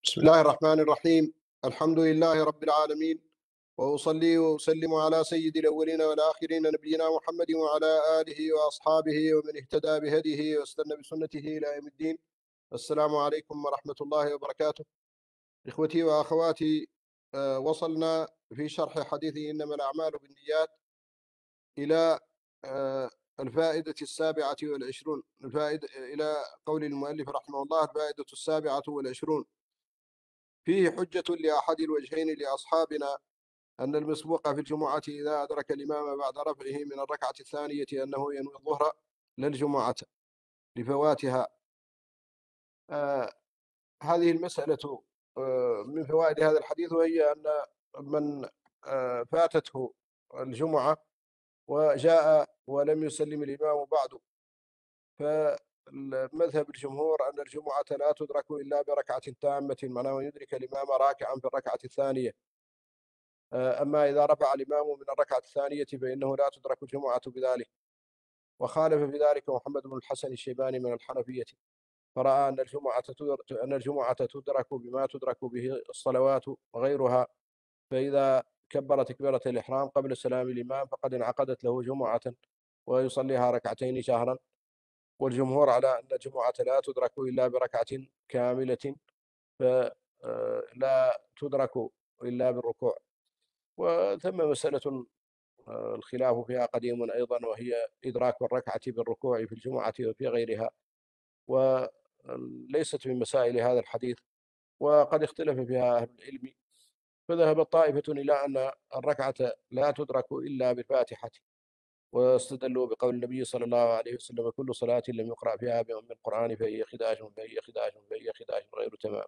بسم الله الرحمن الرحيم. الحمد لله رب العالمين، وأصلي وأسلم على سيد الأولين والآخرين نبينا محمد وعلى آله وأصحابه ومن اهتدى بهديه واستنى بسنته إلى يوم الدين. السلام عليكم ورحمة الله وبركاته. إخوتي وأخواتي، وصلنا في شرح حديث إنما الأعمال بالنيات إلى الفائدة السابعة والعشرون، إلى قول المؤلف رحمه الله: الفائدة السابعة والعشرون: فيه حجة لأحد الوجهين لأصحابنا أن المسبوق في الجمعة إذا أدرك الإمام بعد رفعه من الركعة الثانية أنه ينوي الظهر للجمعة لفواتها. هذه المسألة من فوائد هذا الحديث، وهي أن من فاتته الجمعة وجاء ولم يسلم الإمام بعد، فمذهب الجمهور أن الجمعة لا تدرك إلا بركعة تامة، معناه يدرك الإمام راكعا في الركعة الثانية. أما إذا رفع الإمام من الركعة الثانية فإنه لا تدرك الجمعة بذلك. وخالف في ذلك محمد بن الحسن الشيباني من الحنفية، فرأى أن الجمعة تدرك بما تدرك به الصلوات وغيرها، فإذا كبر تكبيرة الإحرام قبل سلام الإمام فقد انعقدت له جمعة ويصليها ركعتين شهرا. والجمهور على أن الجمعة لا تدرك إلا بركعة كاملة، فلا تدرك إلا بالركوع. وثم مسألة الخلاف فيها قديم أيضا، وهي إدراك الركعة بالركوع في الجمعة وفي غيرها، وليست من مسائل هذا الحديث، وقد اختلف فيها أهل العلم. فذهبت طائفة إلى أن الركعة لا تدرك إلا بالفاتحة، واستدلوا بقول النبي صلى الله عليه وسلم: كل صلاة لم يقرأ فيها بأم القرآن فهي خداج فهي خداج فهي خداج غير تمام.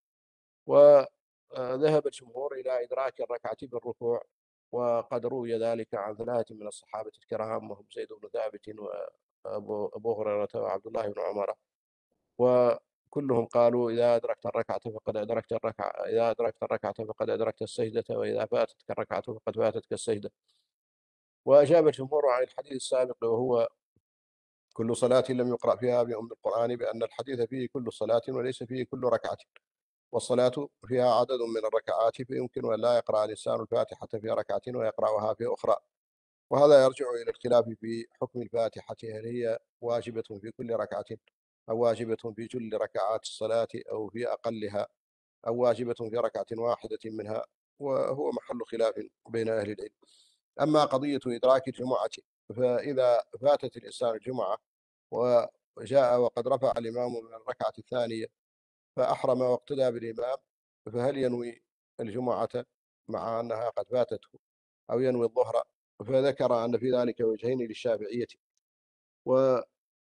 وذهب الجمهور إلى إدراك الركعة بالركوع، وقد روي ذلك عن ثلاثة من الصحابة الكرام، وهم زيد بن ثابت وأبو هريرة وعبد الله بن عمر، وكلهم قالوا: إذا أدركت الركعة فقد أدركت الركعة، إذا أدركت الركعة فقد أدركت السجدة، وإذا فاتتك الركعة فقد فاتتك السجدة. وأجاب الجمهور عن الحديث السابق، وهو كل صلاة لم يقرأ فيها بأم القرآن، بأن الحديث فيه كل صلاة وليس فيه كل ركعة، والصلاة فيها عدد من الركعات، فيمكن أن لا يقرأ الإنسان الفاتحة في ركعة ويقرأها في أخرى. وهذا يرجع إلى الاختلاف في حكم الفاتحة، هل هي واجبة في كل ركعة، أو واجبة في جل ركعات الصلاة، أو في أقلها، أو واجبة في ركعة واحدة منها، وهو محل خلاف بين أهل العلم. أما قضية إدراك الجمعة، فإذا فاتت الإنسان الجمعة وجاء وقد رفع الإمام من الركعة الثانية فأحرم واقتدى بالإمام، فهل ينوي الجمعة مع أنها قد فاتته، أو ينوي الظهر؟ فذكر أن في ذلك وجهين للشافعية، وأحد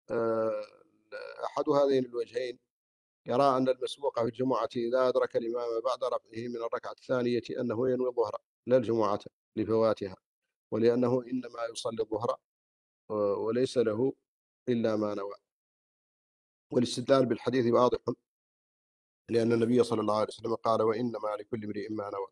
هذين الوجهين يرى أن المسبوق في الجمعة إذا أدرك الإمام بعد رفعه من الركعة الثانية أنه ينوي الظهر لا الجمعة لفواتها، ولأنه إنما يصلي الظهر وليس له إلا ما نوى. والاستدلال بالحديث واضح، لأن النبي صلى الله عليه وسلم قال: وإنما لكل امرئ ما نوى.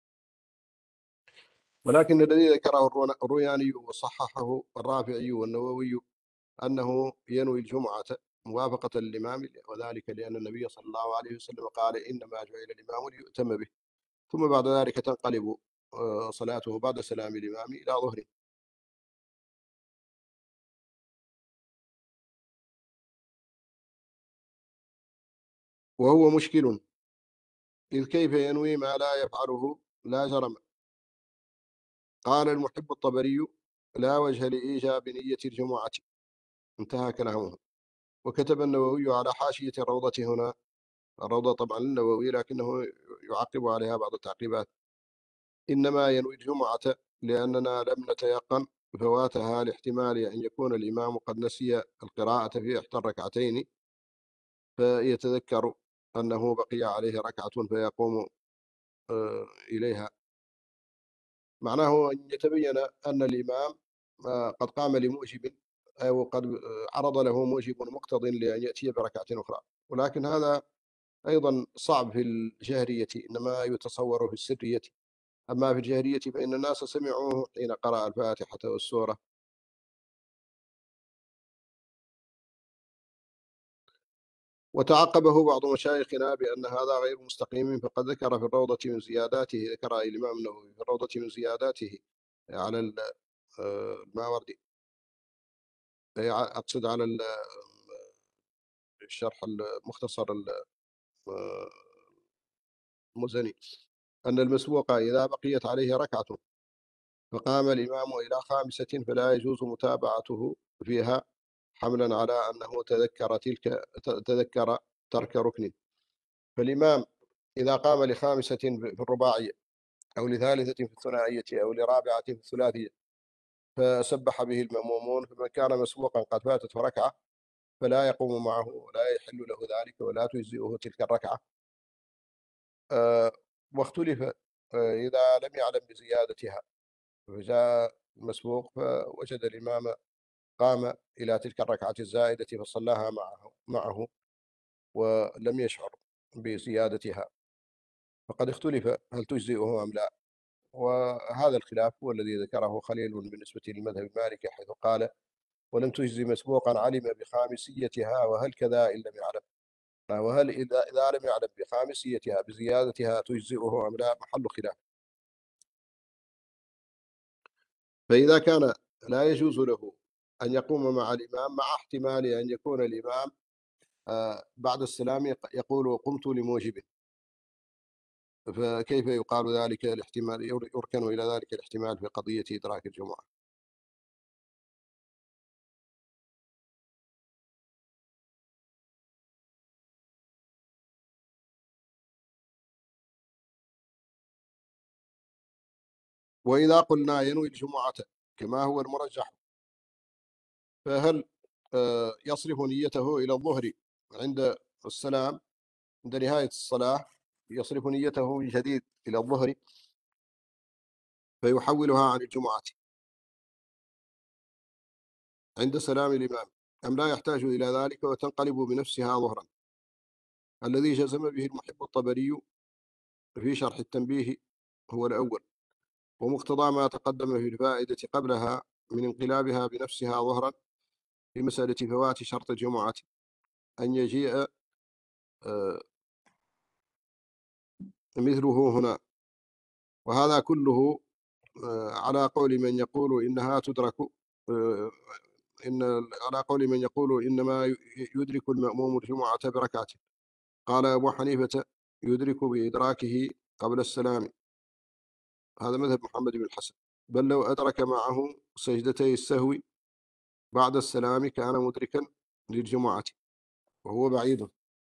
ولكن الذي ذكره الروياني وصححه الرافعي والنووي أنه ينوي الجمعة موافقة للإمام، وذلك لأن النبي صلى الله عليه وسلم قال: إنما جعل الإمام ليؤتم به، ثم بعد ذلك تنقلب صلاته بعد سلام الإمام إلى ظهره. وهو مشكل، إذ كيف ينوي ما لا يفعله لا جرم. قال المحب الطبري: لا وجه لإيجاب نية الجمعة. انتهى كلامه. وكتب النووي على حاشية الروضة هنا، الروضة طبعا النووي لكنه يعقب عليها بعض التعقيبات: إنما ينوي الجمعة لأننا لم نتيقن فواتها لاحتمال أن يكون الإمام قد نسي القراءة في إحدى الركعتين، فيتذكر أنه بقي عليه ركعة فيقوم إليها. معناه أن يتبين أن الإمام قد قام لموجب، أو قد عرض له موجب مقتض لأن يأتي بركعة أخرى. ولكن هذا أيضا صعب في الجهرية، إنما يتصور في السرية. أما في الجهرية فإن الناس سمعوه حين قرأ الفاتحة والسورة. وتعقبه بعض مشايخنا بأن هذا غير مستقيم، فقد ذكر في الروضة من زياداته، ذكر الإمام النووي في الروضة من زياداته على الماوردي، أقصد على الشرح المختصر المزني، أن المسبوق إذا بقيت عليه ركعة فقام الإمام إلى خامسة فلا يجوز متابعته فيها، حملا على أنه تذكر ترك ركن. فالإمام إذا قام لخامسة في الرباعية أو لثالثة في الثنائية أو لرابعة في الثلاثية فسبح به المأمومون، فمن كان مسبوقا قد فاتته ركعة فلا يقوم معه ولا يحل له ذلك ولا تجزئه تلك الركعة. واختلف إذا لم يعلم بزيادتها، فجاء المسبوق فوجد الإمام قام إلى تلك الركعة الزائدة فصلاها معه ولم يشعر بزيادتها، فقد اختلف هل تجزئه أم لا. وهذا الخلاف هو الذي ذكره خليل بالنسبة للمذهب المالكي، حيث قال: ولم تجزي مسبوقا علم بخامسيتها، وهل كذا إن لم يعلم، وهل إذا لم يعلم بخامسيتها بزيادتها تجزئه أم لا، محل خلاف. فإذا كان لا يجوز له أن يقوم مع الإمام، مع احتمال أن يكون الإمام بعد السلام يقول: قمت لموجب، فكيف يقال ذلك الاحتمال، يركن إلى ذلك الاحتمال في قضية إدراك الجمعة؟ وإذا قلنا ينوي الجمعة كما هو المرجح، فهل يصرف نيته إلى الظهر عند السلام، عند نهاية الصلاة يصرف نيته من جديد إلى الظهر فيحولها عن الجمعة عند سلام الإمام، أم لا يحتاج إلى ذلك وتنقلب بنفسها ظهرا؟ الذي جزم به المحب الطبري في شرح التنبيه هو الأول، ومقتضى ما تقدم في الفائدة قبلها من انقلابها بنفسها ظهرا في مسألة فوات شرط الجمعة أن يجيء مثله هنا. وهذا كله على قول من يقول إنها تدرك، على قول من يقول إنما يدرك المأموم الجمعة بركعة. قال أبو حنيفة: يدرك بإدراكه قبل السلام، هذا مذهب محمد بن الحسن، بل لو أدرك معه سجدتي السهو بعد السلام كان مدركا للجمعة وهو بعيد.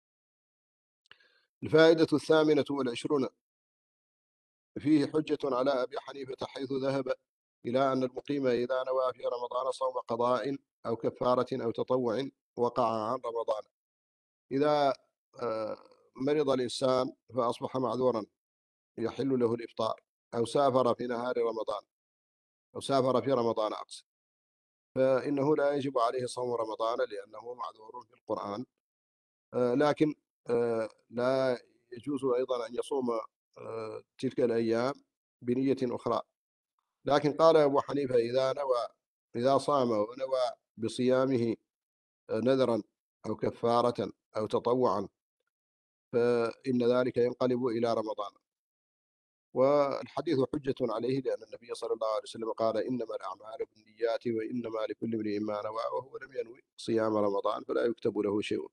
الفائدة 28 فيه حجة على أبي حنيفة، حيث ذهب إلى أن المقيم إذا نوى في رمضان صوم قضاء أو كفارة أو تطوع وقع عن رمضان. إذا مرض الإنسان فأصبح معذورا يحل له الإفطار، أو سافر في نهار رمضان، أو سافر في رمضان أقصد، فإنه لا يجب عليه صوم رمضان لأنه معذور في القرآن. لكن لا يجوز أيضا أن يصوم تلك الأيام بنية أخرى. لكن قال أبو حنيفة: إذا صام ونوى بصيامه نذرا أو كفارة أو تطوعا فإن ذلك ينقلب إلى رمضان. والحديث حجة عليه، لأن النبي صلى الله عليه وسلم قال: إنما الأعمال بالنيات وإنما لكل امرئ ما نوى، وهو لم ينوي صيام رمضان فلا يكتب له شيء.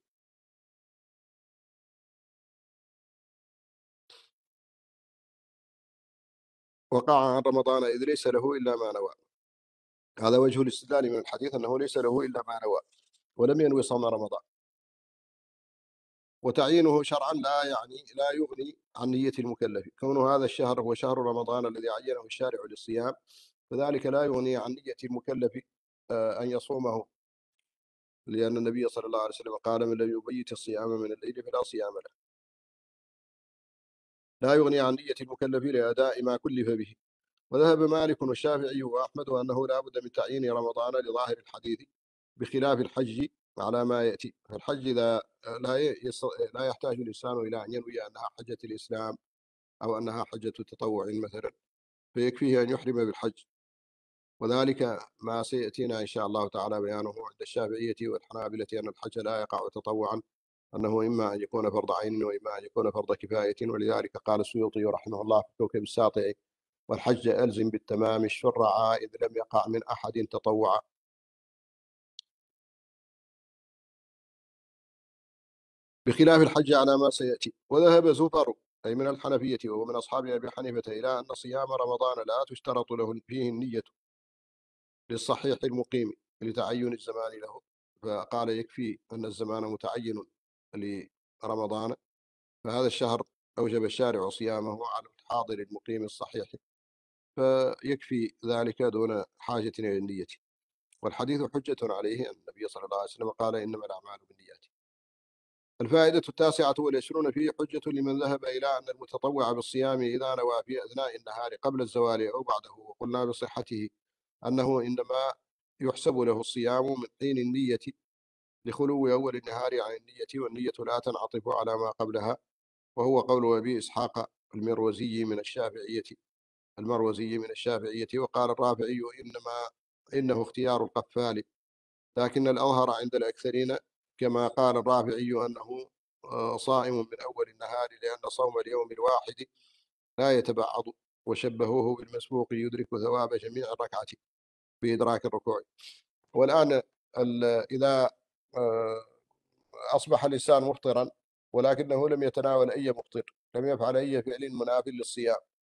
وقع عن رمضان إذ ليس له إلا ما نوى. هذا وجه الاستدلال من الحديث، أنه ليس له إلا ما نوى ولم ينوي صوم رمضان. وتعيينه شرعا لا يغني عن نية المكلف. كون هذا الشهر هو شهر رمضان الذي عينه الشارع للصيام، فذلك لا يغني عن نية المكلف أن يصومه، لأن النبي صلى الله عليه وسلم قال: من لم يبيت الصيام من الليل فلا صيام له. لا يغني عن نية المكلف لأداء ما كلف به. وذهب مالك والشافعي وأحمد أنه لا بد من تعيين رمضان لظاهر الحديث، بخلاف الحج على ما يأتي. فالحج إذا لا يحتاج الإنسان إلى أن ينوي أنها حجة الإسلام أو أنها حجة تطوع مثلا، فيكفيه أن يحرم بالحج. وذلك ما سيأتينا إن شاء الله تعالى بيانه عند الشافعية والحنابلة، أن الحج لا يقع تطوعا أنه إما أن يكون فرض عين وإما أن يكون فرض كفاية. ولذلك قال السيوطي رحمه الله في كوكب الساطع: والحج ألزم بالتمام الشرعا إذ لم يقع من أحد تطوعا. بخلاف الحج على ما سيأتي. وذهب زفر أي من الحنفية وهو من أصحاب أبي حنيفة إلى أن صيام رمضان لا تشترط له فيه النية للصحيح المقيم لتعين الزمان له، فقال يكفي أن الزمان متعين لرمضان، فهذا الشهر أوجب الشارع صيامه على الحاضر المقيم الصحيح، فيكفي ذلك دون حاجة إلى النية. والحديث حجة عليه أن النبي صلى الله عليه وسلم قال: إنما الأعمال بالنيات. الفائدة 19 فيه حجة لمن ذهب إلى أن المتطوع بالصيام إذا نوى في أثناء النهار قبل الزوال أو بعده، وقلنا بصحته أنه إنما يحسب له الصيام من حين النية لخلو أول النهار عن النية، والنية لا تنعطف على ما قبلها، وهو قول أبي إسحاق المروزي من الشافعية. وقال الرافعي: إنه اختيار القفال، لكن الأظهر عند الأكثرين كما قال الرافعي أنه صائم من أول النهار، لأن صوم اليوم الواحد لا يتبعض، وشبهوه بالمسبوق يدرك ثواب جميع الركعة بإدراك الركوع. والآن إذا آه، أصبح الإنسان مفطرا ولكنه لم يتناول أي مفطر، لم يفعل أي فعل مناف للصيام،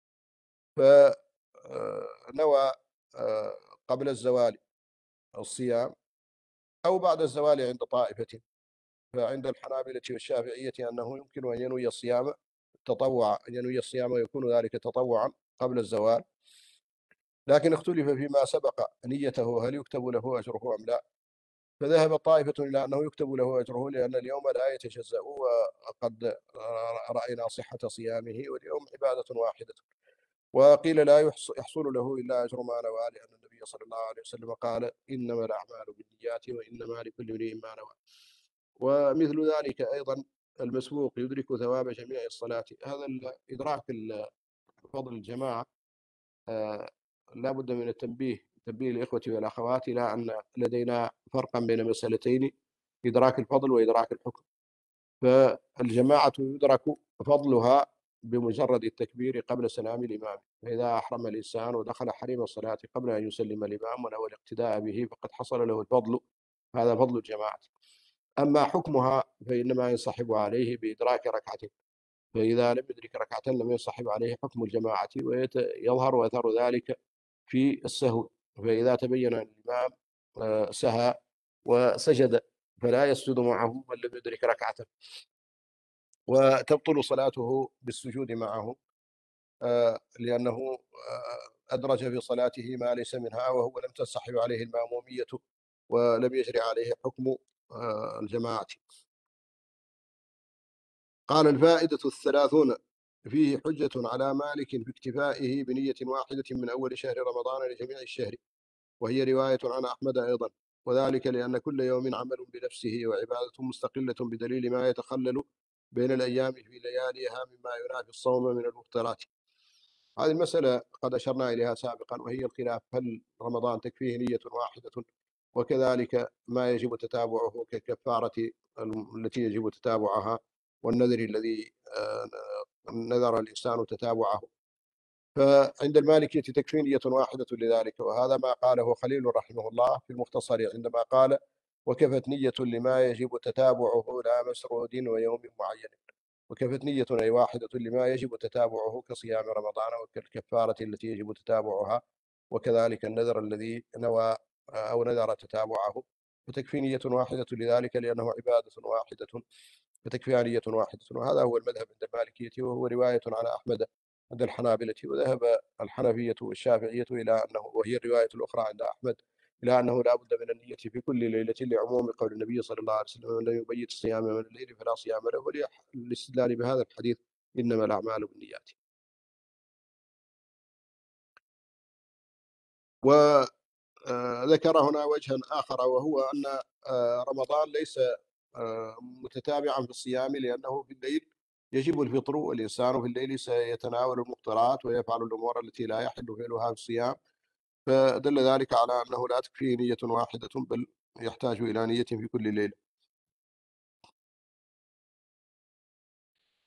فنوى قبل الزوال الصيام أو بعد الزوال عند طائفة، فعند الحنابلة والشافعية أنه يمكن أن ينوي الصيام تطوعا، أن ينوي الصيام ويكون ذلك تطوعا قبل الزوال، لكن اختلف فيما سبق نيته هل يكتب له أجره أم لا. فذهب طائفة إلى أنه يكتب له أجره لأن اليوم لا يتجزأ، وقد رأينا صحة صيامه، واليوم عبادة واحدة. وقيل لا يحصل له إلا أجر ما نوى، لأن النبي صلى الله عليه وسلم قال: إنما الأعمال بالنيات وإنما لكل امرئ ما نوى. ومثل ذلك أيضا المسبوق يدرك ثواب جميع الصلاة. هذا إدراك فضل الجماعة لا بد من تنبيه الإخوة والأخوات إلى أن لدينا فرقا بين مسألتين: إدراك الفضل وإدراك الحكم. فالجماعة يدرك فضلها بمجرد التكبير قبل سلام الإمام، فإذا أحرم الإنسان ودخل حريم الصلاة قبل أن يسلم الإمام ونوى الاقتداء به فقد حصل له الفضل، هذا فضل الجماعة. أما حكمها فإنما ينصحب عليه بإدراك ركعة، فإذا لم يدرك ركعة لم ينصحب عليه حكم الجماعة، ويظهر أثر ذلك في السهو. فإذا تبين أن الإمام سهى وسجد فلا يسجد معه من لم يدرك ركعة، وتبطل صلاته بالسجود معه، لأنه أدرج في صلاته ما ليس منها، وهو لم تنسحب عليه المأمومية ولم يجري عليه حكم الجماعة. قال: الفائدة 30 فيه حجة على مالك في اكتفائه بنية واحدة من أول شهر رمضان لجميع الشهر، وهي رواية عن أحمد أيضا، وذلك لأن كل يوم عمل بنفسه وعبادة مستقلة بدليل ما يتخلل بين الأيام في لياليها مما ينافي الصوم من المفطرات. هذه المسألة قد أشرنا إليها سابقا، وهي الخلاف: هل رمضان تكفيه نية واحدة؟ وكذلك ما يجب تتابعه كالكفارة التي يجب تتابعها، والنذر الذي نذر الإنسان تتابعه. فعند المالكية تكفي نية واحدة لذلك، وهذا ما قاله خليل رحمه الله في المختصر عندما قال: وكفت نية لما يجب تتابعه لا مسرود ويوم معين. وكفت نية أي واحدة لما يجب تتابعه كصيام رمضان وكالكفارة التي يجب تتابعها، وكذلك النذر الذي نوى أو نذر تتابعه، فتكفي نية واحدة لذلك لأنه عبادة واحدة، فتكفي نية واحدة. وهذا هو المذهب عند المالكية، وهو رواية على أحمد عند الحنابلة. وذهب الحنفية والشافعية إلى أنه، وهي الرواية الأخرى عند أحمد، إلى أنه لا بد من النية في كل ليلة، لعموم قول النبي صلى الله عليه وسلم: من لم يبيت الصيام من الليل فلا صيام له، والاستدلال بهذا الحديث: إنما الأعمال بالنيات. وذكر هنا وجها آخر، وهو أن رمضان ليس متتابعا في الصيام، لأنه في الليل يجب الفطر، والإنسان في الليل سيتناول المفطرات ويفعل الأمور التي لا يحل فعلها في الصيام، فدل ذلك على أنه لا تكفيه نية واحدة، بل يحتاج إلى نية في كل ليلة.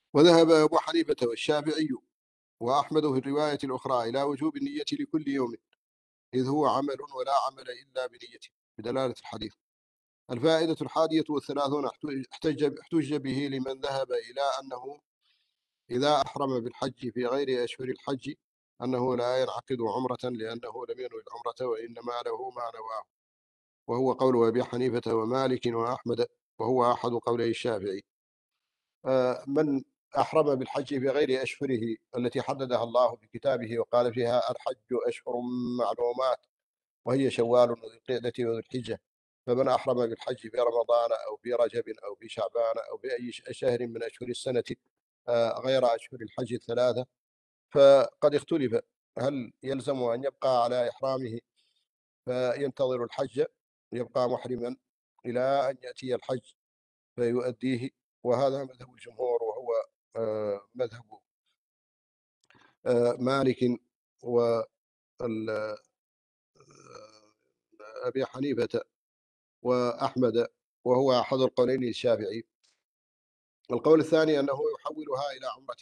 وذهب أبو حنيفة والشافعي وأحمد في الرواية الأخرى إلى وجوب النية لكل يوم، إذ هو عمل ولا عمل إلا بنيته، بدلالة الحديث. الفائدة 31 احتج به لمن ذهب إلى أنه إذا أحرم بالحج في غير أشهر الحج أنه لا ينعقد عمرة لأنه لم ينوي العمرة وإنما له ما نواه، وهو قول أبي حنيفة ومالك وأحمد، وهو أحد قولي الشافعي. من أحرم بالحج في غير أشهره التي حددها الله في كتابه وقال فيها الحج أشهر معلومات، وهي شوال وذي القعدة وذي الحجة، فمن أحرم بالحج في رمضان أو في رجب أو في شعبان أو في أي شهر من أشهر السنة غير أشهر الحج الثلاثة، فقد اختلف هل يلزم أن يبقى على إحرامه فينتظر الحج، يبقى محرما إلى أن يأتي الحج فيؤديه، وهذا مذهب الجمهور، وهو مذهب مالك وأبي حنيفة وأحمد، وهو أحد القولين الشافعي. القول الثاني أنه يحولها إلى عمرته،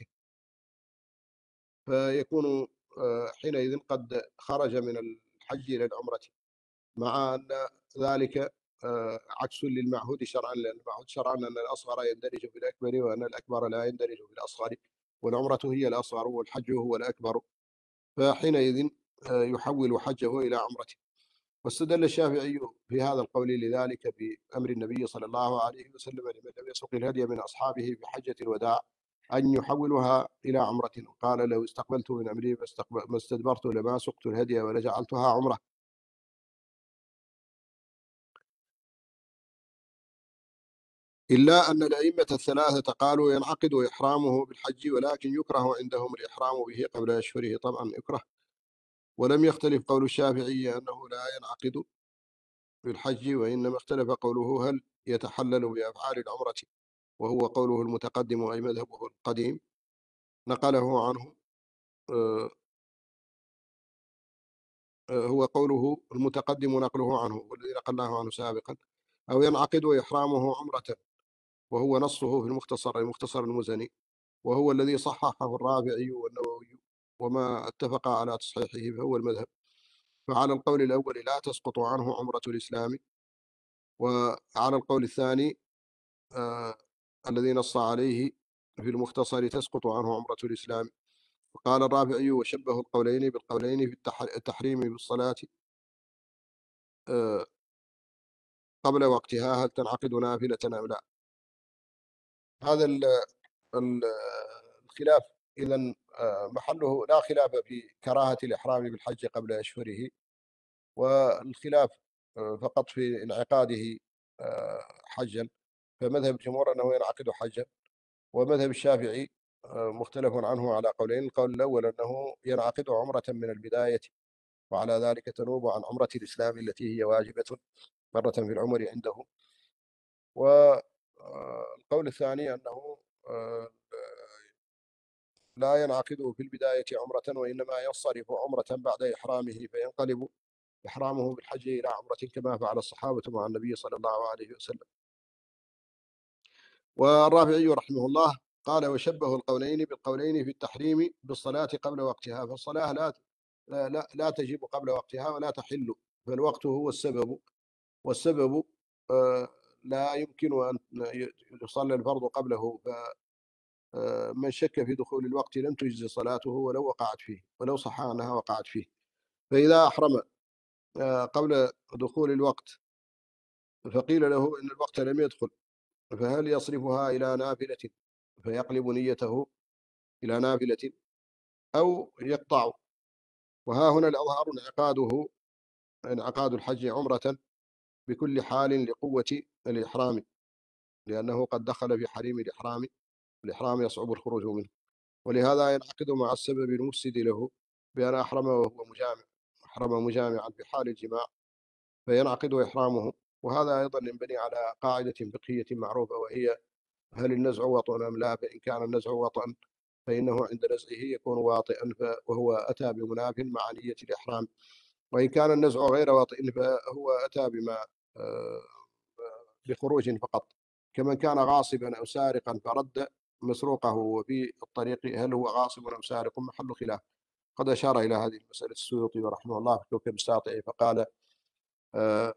فيكون حينئذ قد خرج من الحج إلى العمرة، مع أن ذلك عكس للمعهود شرعا، لأن المعهود شرعا أن الأصغر يندرج في الأكبر وأن الأكبر لا يندرج في الأصغر، والعمرة هي الأصغر والحج هو الأكبر، فحينئذ يحول حجه إلى عمرته. واستدل الشافعي في هذا القول لذلك بأمر النبي صلى الله عليه وسلم لمن لم يسوق الهدي من أصحابه في حجة الوداع أن يحولها إلى عمرة، قال لو استقبلت من أمري ما استدبرت لما سقت الهدي ولجعلتها عمرة. إلا أن الأئمة الثلاثة قالوا ينعقد إحرامه بالحج، ولكن يكره عندهم الإحرام به قبل أشهره، طبعا يكره. ولم يختلف قول الشافعي أنه لا ينعقد بالحج، وإنما اختلف قوله هل يتحلل بأفعال العمرة، وهو قوله المتقدم أي مذهبه القديم نقله عنه، هو قوله المتقدم نقله عنه والذي نقلناه عنه سابقا، أو ينعقد إحرامه عمرة، وهو نصه في المختصر المزني، وهو الذي صححه الرافعي والنووي، وما اتفق على تصحيحه فهو المذهب. فعلى القول الأول لا تسقط عنه عمرة الإسلام، وعلى القول الثاني الذي نص عليه في المختصر تسقط عنه عمرة الإسلام. وقال الرافعي وشبه القولين بالقولين في التحريم بالصلاة قبل وقتها هل تنعقد نافلة أم لا. هذا الخلاف إذا محله لا خلاف في كراهة الإحرام بالحج قبل أشهره، والخلاف فقط في انعقاده حجا، فمذهب الجمهور أنه ينعقد حجا، ومذهب الشافعي مختلف عنه على قولين. القول الأول أنه ينعقد عمرة من البداية، وعلى ذلك تنوب عن عمرة الإسلام التي هي واجبة مرة في العمر عنده. والقول الثاني أنه لا ينعقد في البداية عمرة، وإنما ينصرف عمرة بعد إحرامه، فينقلب إحرامه بالحج إلى عمرة كما فعل الصحابة مع النبي صلى الله عليه وسلم. والرافعي رحمه الله قال وشبه القولين بالقولين في التحريم بالصلاة قبل وقتها، فالصلاة لا تجب قبل وقتها ولا تحل، فالوقت هو السبب، والسبب لا يمكن أن يصلي الفرض قبله، فمن شك في دخول الوقت لم تجزي صلاته ولو وقعت فيه، ولو صح أنها وقعت فيه. فإذا أحرم قبل دخول الوقت فقيل له إن الوقت لم يدخل، فهل يصرفها إلى نافلة فيقلب نيته إلى نافلة أو يقطع؟ وها هنا الأظهر انعقاد الحج عمرة بكل حال لقوة الإحرام، لأنه قد دخل في حريم الإحرام يصعب الخروج منه، ولهذا ينعقد مع السبب المفسد له بأن أحرم وهو مجامعا في حال الجماع فينعقد إحرامه. وهذا أيضا ينبني على قاعدة فقهية معروفة، وهي هل النزع وطئ أم لا؟ فإن كان النزع وطئا فإنه عند نزعه يكون واطئا، وهو أتى بمناف مع نية الإحرام، وإن كان النزع غير واطئ فهو أتى بما بخروج فقط، كمن كان غاصبا أو سارقا فرد مسروقه وفي الطريق هل هو غاصب أم سارق محل خلاف. قد أشار إلى هذه المسألة السيوطي رحمه الله في كوكب الساطعي فقال آه،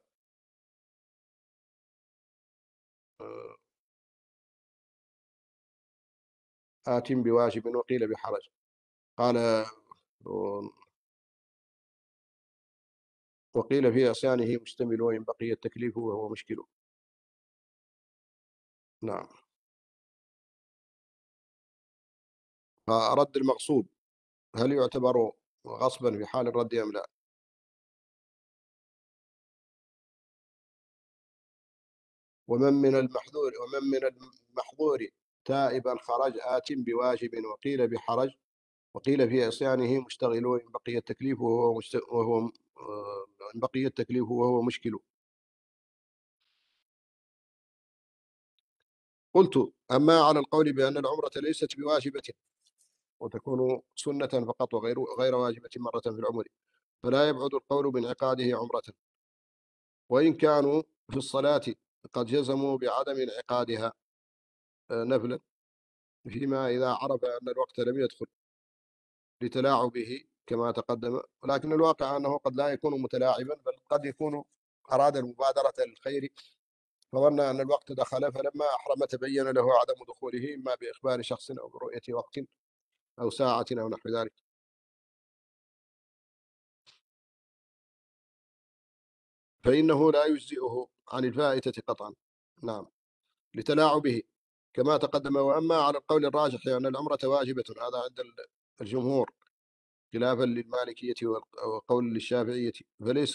آت بواجب وقيل بحرج. قال وقيل في عصيانه مشتمل وإن بقي التكليف وهو مشكل. نعم. فرد المغصوب هل يعتبر غصبا في حال الرد أم لا؟ ومن من المحظور تائبا خرج آت بواجب وقيل بحرج وقيل في عصيانه مشتغل وإن بقي التكليف إن بقي التكليف وهو مشكل. قلت أما على القول بأن العمرة ليست بواجبة وتكون سنة فقط غير واجبة مرة في العمر فلا يبعد القول بانعقاده عمرة، وإن كانوا في الصلاة قد جزموا بعدم انعقادها نفلا فيما إذا عرف أن الوقت لم يدخل لتلاعبه كما تقدم، ولكن الواقع أنه قد لا يكون متلاعبا بل قد يكون أراد المبادرة للخير فظن أن الوقت دخل فلما أحرم تبين له عدم دخوله إما بإخبار شخص أو برؤية وقت أو ساعة أو نحو ذلك. فإنه لا يجزئه عن الفائتة قطعا. نعم لتلاعبه كما تقدم. وأما على القول الراجح أن العمرة واجبة هذا عند الجمهور خلافا للمالكية وقول للشافعية فليس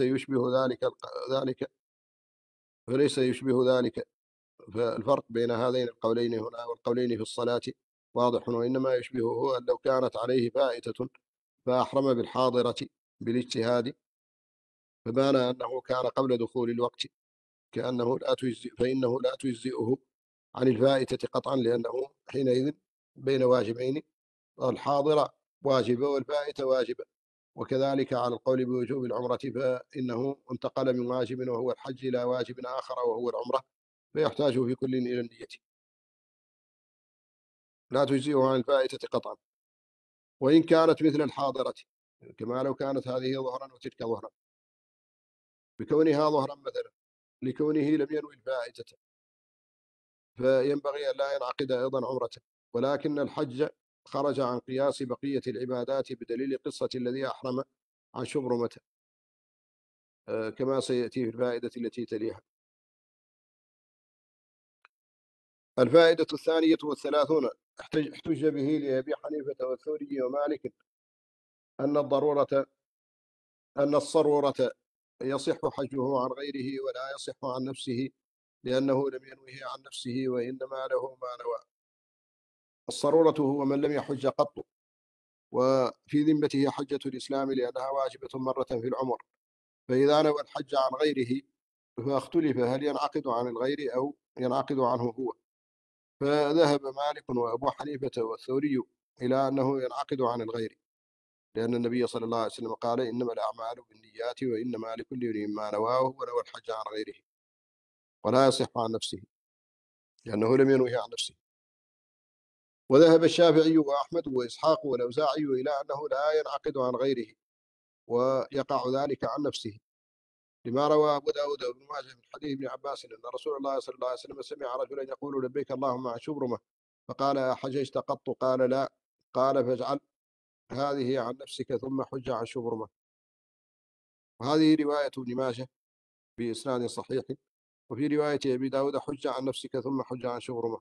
يشبه ذلك فالفرق بين هذين القولين هنا والقولين في الصلاة واضح، وإنما يشبهه أن لو كانت عليه فائتة فأحرم بالحاضرة بالاجتهاد فبان أنه كان قبل دخول الوقت فإنه لا تجزئه عن الفائتة قطعا لأنه حينئذ بين واجبين، الحاضرة واجبة والفائتة واجبة. وكذلك على القول بوجوب العمرة فإنه انتقل من واجب وهو الحج إلى واجب آخر وهو العمرة فيحتاج في كل إلى النية لا تجزئه عن الفائتة قطعا، وإن كانت مثل الحاضرة كما لو كانت هذه ظهرا وتلك ظهرا بكونها ظهرا مثلا لكونه لم ينوي الفائتة فينبغي أن لا ينعقد أيضا عمرته، ولكن الحج خرج عن قياس بقية العبادات بدليل قصة الذي أحرم عن شبرمة كما سيأتي في الفائدة التي تليها. الفائدة 32 احتج به لأبي حنيفة والثوري ومالك أن الصرورة يصح حجه عن غيره ولا يصح عن نفسه لأنه لم ينوه عن نفسه وإنما له ما نوى. الصرورة هو من لم يحج قط وفي ذمته حجة الإسلام لأنها واجبة مرة في العمر، فإذا نوى الحج عن غيره فاختلف هل ينعقد عن الغير أو ينعقد عنه هو، فذهب مالك وأبو حنيفة والثوري إلى أنه ينعقد عن الغير لأن النبي صلى الله عليه وسلم قال إنما الأعمال بالنيات وإنما لكل امرئ ما نواه ونوى الحج عن غيره ولا يصح عن نفسه لأنه لم ينوه عن نفسه. وذهب الشافعي وأحمد وإسحاق والأوزاعي إلى أنه لا ينعقد عن غيره ويقع ذلك عن نفسه لما روى أبو داود وابن ماجه من حديث ابن عباس أن رسول الله صلى الله عليه وسلم سمع رجلا يقول لبيك اللهم عن شبرمة فقال حججت قط؟ قال لا. قال فاجعل هذه عن نفسك ثم حج عن شبرمة. وهذه رواية ابن ماجه بإسناد صحيح، وفي رواية أبي داود حج عن نفسك ثم حج عن شبرمة.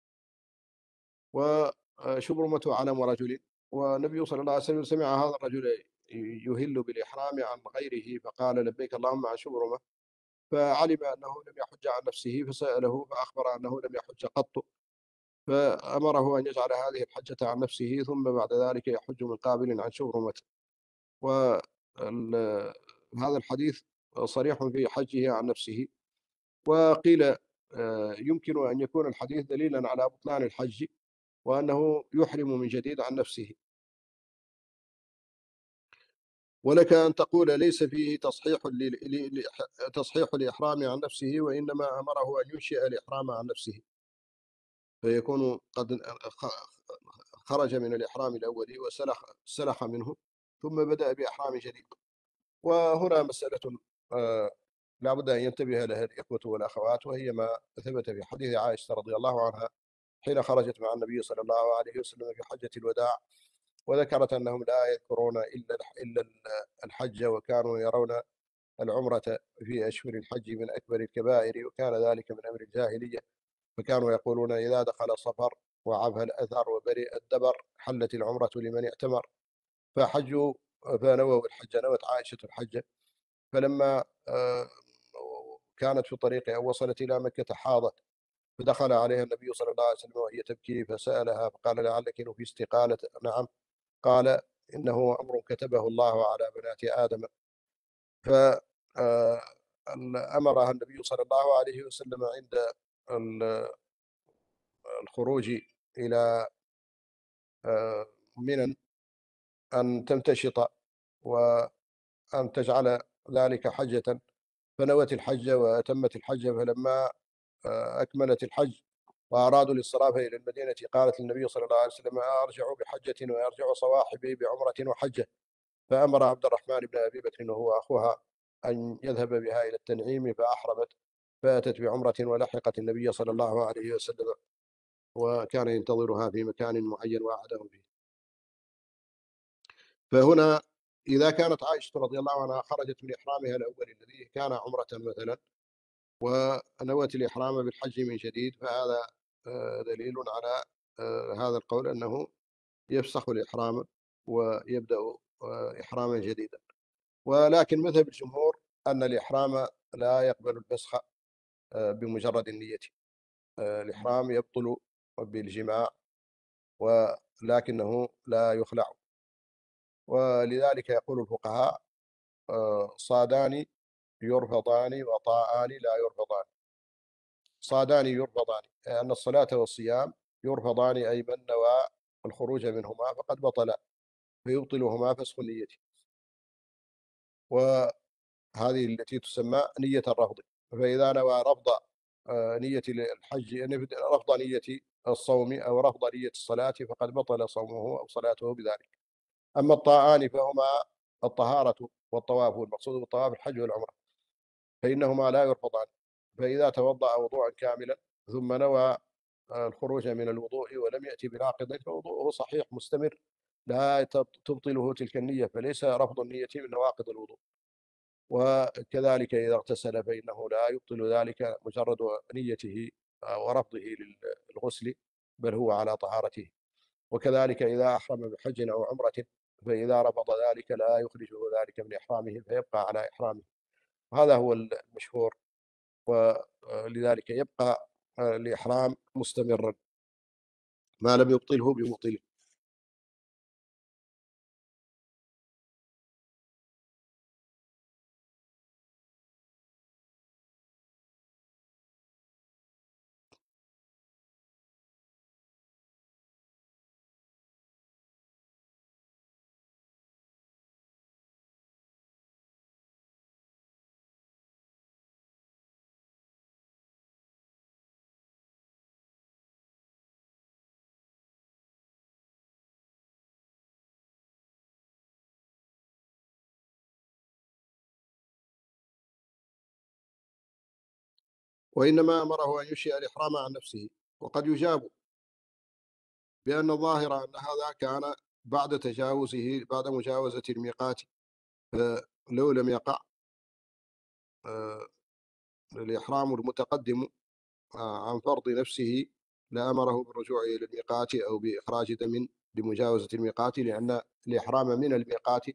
وشبرمة علم رجل والنبي صلى الله عليه وسلم سمع هذا الرجل يهل بالإحرام عن غيره فقال لبيك اللهم عن شبرمة فعلم أنه لم يحج عن نفسه فسأله فأخبر أنه لم يحج قط فأمره أن يجعل هذه الحجة عن نفسه ثم بعد ذلك يحج من قابل عن شبرمة. وهذا الحديث صريح في حجه عن نفسه. وقيل يمكن أن يكون الحديث دليلا على بطلان الحج وأنه يحرم من جديد عن نفسه. ولك أن تقول ليس فيه تصحيح الإحرام عن نفسه وإنما أمره أن ينشئ الإحرام عن نفسه فيكون قد خرج من الإحرام الأولي وسلخ منه ثم بدأ بإحرام جديد. وهنا مسألة لا بد أن ينتبه لها الإخوة والأخوات، وهي ما ثبت في حديث عائشة رضي الله عنها حين خرجت مع النبي صلى الله عليه وسلم في حجة الوداع، وذكرت أنهم لا يذكرون إلا الحج، وكانوا يرون العمرة في أشهر الحج من أكبر الكبائر، وكان ذلك من أمر الجاهلية، فكانوا يقولون إذا دخل صفر وعفى الأثر وبرئ الدبر حلت العمرة لمن ائتمر. فحجوا فنووا الحج، نوت عائشة الحج، فلما كانت في الطريق أو وصلت إلى مكة حاضت، فدخل عليها النبي صلى الله عليه وسلم وهي تبكي، فسألها فقال لعلك في استقالة؟ نعم. قال إنه أمر كتبه الله على بنات آدم. فأمرها النبي صلى الله عليه وسلم عند الخروج إلى منى أن تمتشط وأن تجعل ذلك حجة، فنوت الحج وأتمت الحج. فلما أكملت الحج وأرادوا الاصطراف إلى المدينة قالت للنبي صلى الله عليه وسلم أرجع بحجة ويرجع صواحبي بعمرة وحجة؟ فأمر عبد الرحمن بن أبي بكر وهو أخوها أن يذهب بها إلى التنعيم، فأحرمت فأتت بعمرة ولحقت النبي صلى الله عليه وسلم، وكان ينتظرها في مكان معين وعده فيه. فهنا إذا كانت عائشة رضي الله عنها خرجت من إحرامها الأول الذي كان عمرة مثلا ونوت الإحرام بالحج من جديد، فهذا دليل على هذا القول أنه يفسخ الإحرام ويبدأ إحراما جديدا. ولكن مذهب الجمهور أن الإحرام لا يقبل الفسخ بمجرد النية. الإحرام يبطل بالجماع ولكنه لا يخلع. ولذلك يقول الفقهاء صادان يرفضان وطاعان لا يرفضان. صادان يرفضان أن الصلاة والصيام يرفضان، أي من نوى الخروج منهما فقد بطل، فيبطلهما فسخ النية، وهذه التي تسمى نية الرفض. فإذا نوى رفض نية الحج، رفض نية الصوم أو رفض نية الصلاة، فقد بطل صومه أو صلاته بذلك. أما الطاعان فهما الطهارة والطواف، والمقصود بالطواف الحج والعمرة، فإنهما لا يرفضان. فإذا توضأ وضوءا كاملا ثم نوى الخروج من الوضوء ولم يأتي بناقض فوضوءه صحيح مستمر، لا تبطله تلك النية، فليس رفض النية من نواقض الوضوء. وكذلك إذا اغتسل فإنه لا يبطل ذلك مجرد نيته ورفضه للغسل، بل هو على طهارته. وكذلك إذا أحرم بحج أو عمرة، فإذا رفض ذلك لا يخرجه ذلك من إحرامه، فيبقى على إحرامه. هذا هو المشهور، ولذلك يبقى الإحرام مستمرا ما لم يبطله بمبطله. وإنما أمره أن يشيء الإحرام عن نفسه. وقد يجاب بأن الظاهر أن هذا كان بعد مجاوزة الميقات، فلو لم يقع الإحرام المتقدم عن فرض نفسه لأمره بالرجوع إلى الميقات أو بإخراج دم لمجاوزة الميقات، لأن الإحرام من الميقات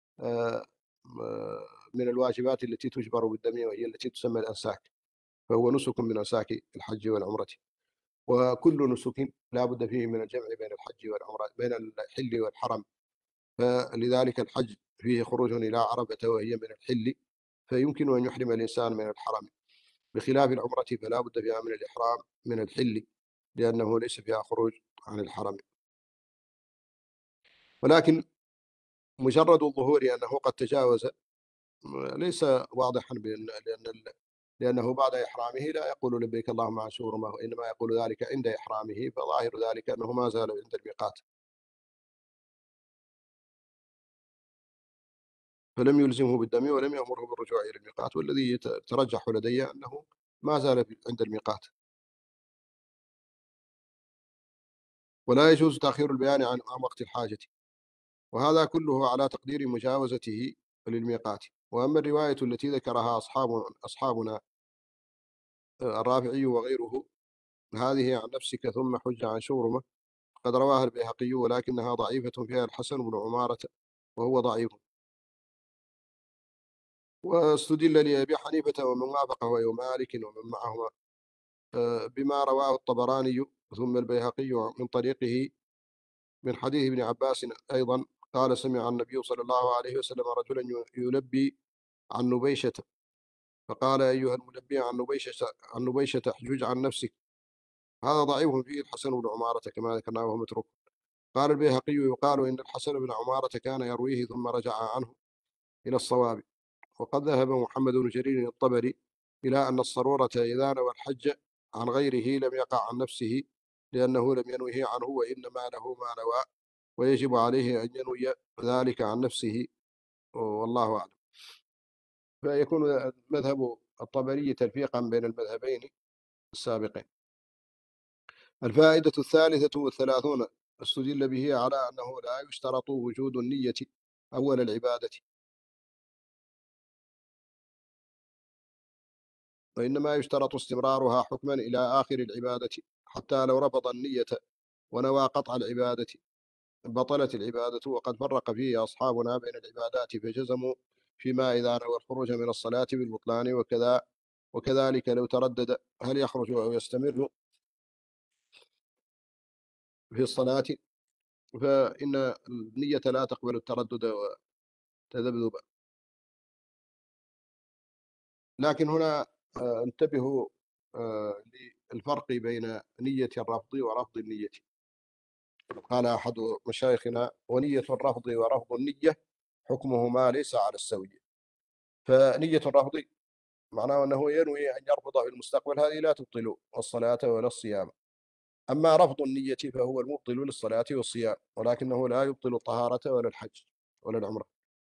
من الواجبات التي تجبر بالدم، وهي التي تسمى الأنساك، فهو نسك من أنساك الحج والعمرة. وكل نسك لا بد فيه من الجمع بين الحج والعمرة، بين الحل والحرم. فلذلك الحج فيه خروج إلى عرفة وهي من الحل، فيمكن أن يحرم الإنسان من الحرم، بخلاف العمرة فلا بد فيها من الإحرام من الحل، لأنه ليس فيها خروج عن الحرم. ولكن مجرد الظهور أنه قد تجاوز ليس واضحا، لأن لأنه بعد إحرامه لا يقول لبيك اللهم عن شورمة، وإنما يقول ذلك عند إحرامه، فظاهر ذلك أنه ما زال عند الميقات، فلم يلزمه بالدم ولم يأمره بالرجوع إلى الميقات، والذي يترجح لدي أنه ما زال عند الميقات. ولا يجوز تأخير البيان عن وقت الحاجة، وهذا كله على تقدير مجاوزته للميقات. وأما الرواية التي ذكرها أصحابنا الرافعي وغيره، هذه عن نفسك ثم حج عن شورمة، قد رواها البيهقي ولكنها ضعيفة، فيها الحسن بن عمارة وهو ضعيف. واستدل لأبي حنيفة ومن وافقه ومالك ومن معهما بما رواه الطبراني ثم البيهقي من طريقه من حديث ابن عباس أيضا قال: سمع النبي صلى الله عليه وسلم رجلا يلبي عن نبيشة، فقال: أيها الملبي عن نبيشة احجج عن نفسك. هذا ضعيف فيه الحسن بن عمارة كما ذكرنا وهو متروك. قال البيهقي: يقال إن الحسن بن عمارة كان يرويه ثم رجع عنه إلى الصواب. وقد ذهب محمد بن جرير الطبري إلى أن الصرورة إذا نوى الحج عن غيره لم يقع عن نفسه، لأنه لم ينوه عنه، وإنما له ما نوى، ويجب عليه أن ينوي ذلك عن نفسه، والله أعلم. فيكون مذهب الطبري تلفيقا بين المذهبين السابقين. الفائدة 33 استدل به على أنه لا يشترط وجود النية أول العبادة، وإنما يشترط استمرارها حكما إلى آخر العبادة، حتى لو رفض النية ونوى قطع العبادة بطلت العبادة. وقد فرق فيه أصحابنا بين العبادات فجزموا فيما إذا نوى الخروج من الصلاة بالبطلان، وكذلك لو تردد هل يخرج أو يستمر في الصلاة، فإن النية لا تقبل التردد والتذبذب. لكن هنا انتبهوا للفرق بين نية الرفض ورفض النية. قال أحد مشايخنا: ونية الرفض ورفض النية حكمهما ليس على السوية. فنية الرفض معناه أنه ينوي أن يرفض في المستقبل، هذه لا تبطل الصلاة ولا الصيام. أما رفض النية فهو المبطل للصلاة والصيام، ولكنه لا يبطل الطهارة ولا الحج ولا العمرة.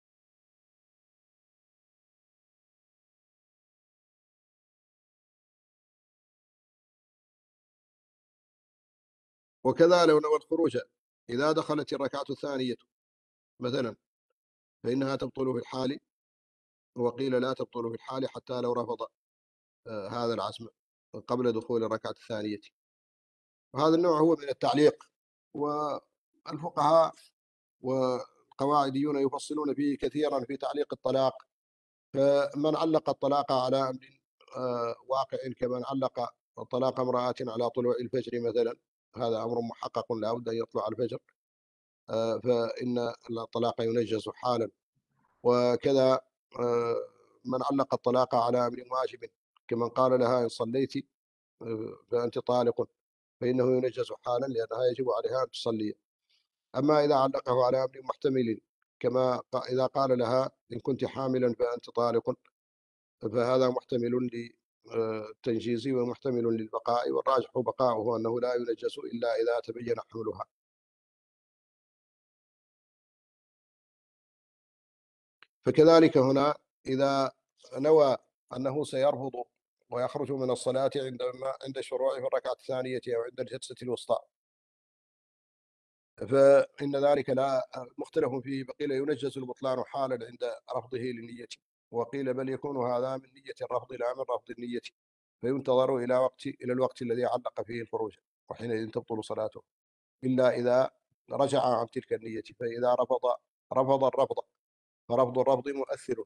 وكذا لو نوى الخروج إذا دخلت الركعة الثانية مثلا فإنها تبطل في الحال، وقيل لا تبطل في الحال حتى لو رفض هذا العزم قبل دخول الركعة الثانية. وهذا النوع هو من التعليق، والفقهاء والقواعديون يفصلون فيه كثيرا في تعليق الطلاق. فمن علق الطلاق على أمر واقع كمن علق طلاق امرأة على طلوع الفجر مثلا، هذا أمر محقق لا بد أن يطلع الفجر، فإن الطلاق ينجز حالا. وكذا من علق الطلاق على أمر واجب كمن قال لها إن صليت فأنت طالق، فإنه ينجز حالا لأنها يجب عليها أن تصلي. أما إذا علقه على أمر محتمل كما إذا قال لها إن كنت حاملا فأنت طالق، فهذا محتمل للتنجيز ومحتمل للبقاء، والراجح بقاؤه أنه لا ينجز إلا إذا تبين حملها. فكذلك هنا إذا نوى أنه سيرفض ويخرج من الصلاة عند الشروع في الركعة الثانية أو عند الجلسة الوسطى، فإن ذلك لا مختلف فيه. فقيل ينجز البطلان حالا عند رفضه للنية، وقيل بل يكون هذا من نية الرفض لا من رفض النية، فينتظر إلى الوقت الذي علق فيه الخروج، وحينئذ تبطل صلاته إلا إذا رجع عن تلك النية. فإذا رفض الرفض فرفض الرفض مؤثر.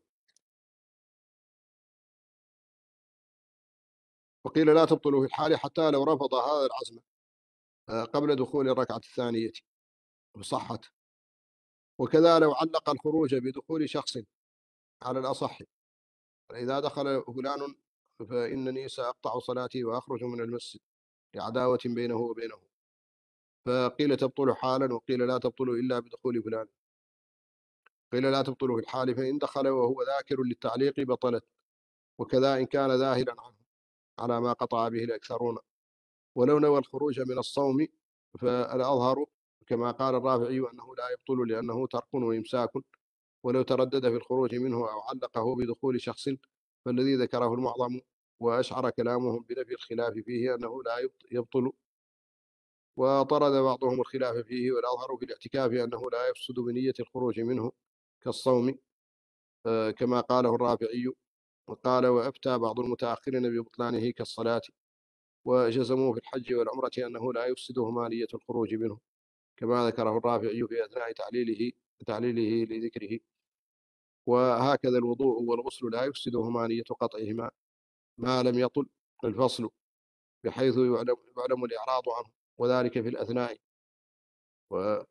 وقيل لا تبطل في الحال حتى لو رفض هذا العزم قبل دخول الركعة الثانية وصحت. وكذا لو علق الخروج بدخول شخص على الأصح، إذا دخل فلان فإنني سأقطع صلاتي وأخرج من المسجد لعداوة بينه وبينه، فقيل تبطل حالا، وقيل لا تبطل إلا بدخول فلان. قيل لا تبطل في الحال، فإن دخل وهو ذاكر للتعليق بطلت، وكذا إن كان ذاهلا عنه على ما قطع به الأكثرون. ولو نوى الخروج من الصوم فالأظهر كما قال الرافعي أنه لا يبطل لأنه ترك وإمساك، ولو تردد في الخروج منه أو علقه بدخول شخص فالذي ذكره المعظم وأشعر كلامهم بنفي الخلاف فيه أنه لا يبطل، وطرد بعضهم الخلاف فيه، والأظهر في الاعتكاف أنه لا يفسد بنية الخروج منه كالصوم كما قاله الرافعي. وقال وأفتى بعض المتأخرين ببطلانه كالصلاة، وجزموا في الحج والعمرة أنه لا يفسدهما نية الخروج منه كما ذكره الرافعي في أثناء تعليله لذكره. وهكذا الوضوء والغسل لا يفسدهما نية قطعهما ما لم يطل الفصل، بحيث يعلم الإعراض عنه، وذلك في الأثناء. ونية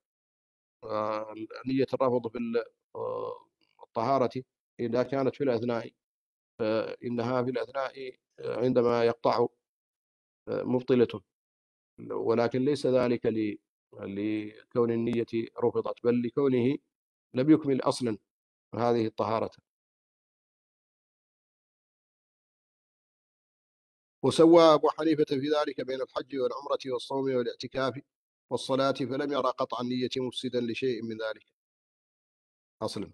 الرفض في الطهارة إذا كانت في الأثناء فإنها في الأثناء عندما يقطع مبطلة، ولكن ليس ذلك لكون النية رفضت، بل لكونه لم يكمل أصلا هذه الطهارة. وسوى أبو حنيفة في ذلك بين الحج والعمرة والصوم والاعتكاف والصلاة، فلم يرى قطع النية مفسدا لشيء من ذلك أصلا.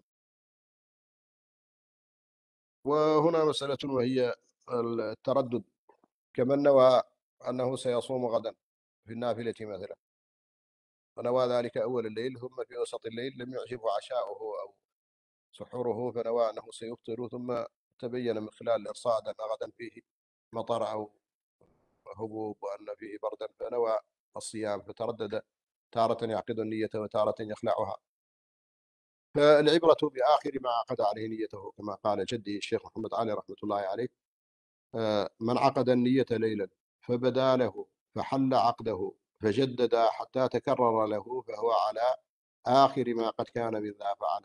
وهنا مسألة وهي التردد، كمن نوى أنه سيصوم غدا في النافلة مثلا، فنوى ذلك أول الليل ثم في وسط الليل لم يعجبه عشاؤه أو سحوره فنوى أنه سيفطر، ثم تبين من خلال الإرصاد أن غدا فيه مطر أو هبوب وأن فيه بردا فنوى الصيام، فتردد تارة يعقد النية وتارة يخلعها. فالعبرة بآخر ما عقد عليه نيته كما قال جدي الشيخ محمد علي رحمة الله عليه: من عقد النية ليلا فبدا له فحل عقده فجدد حتى تكرر له فهو على آخر ما قد كان من ذا فعل.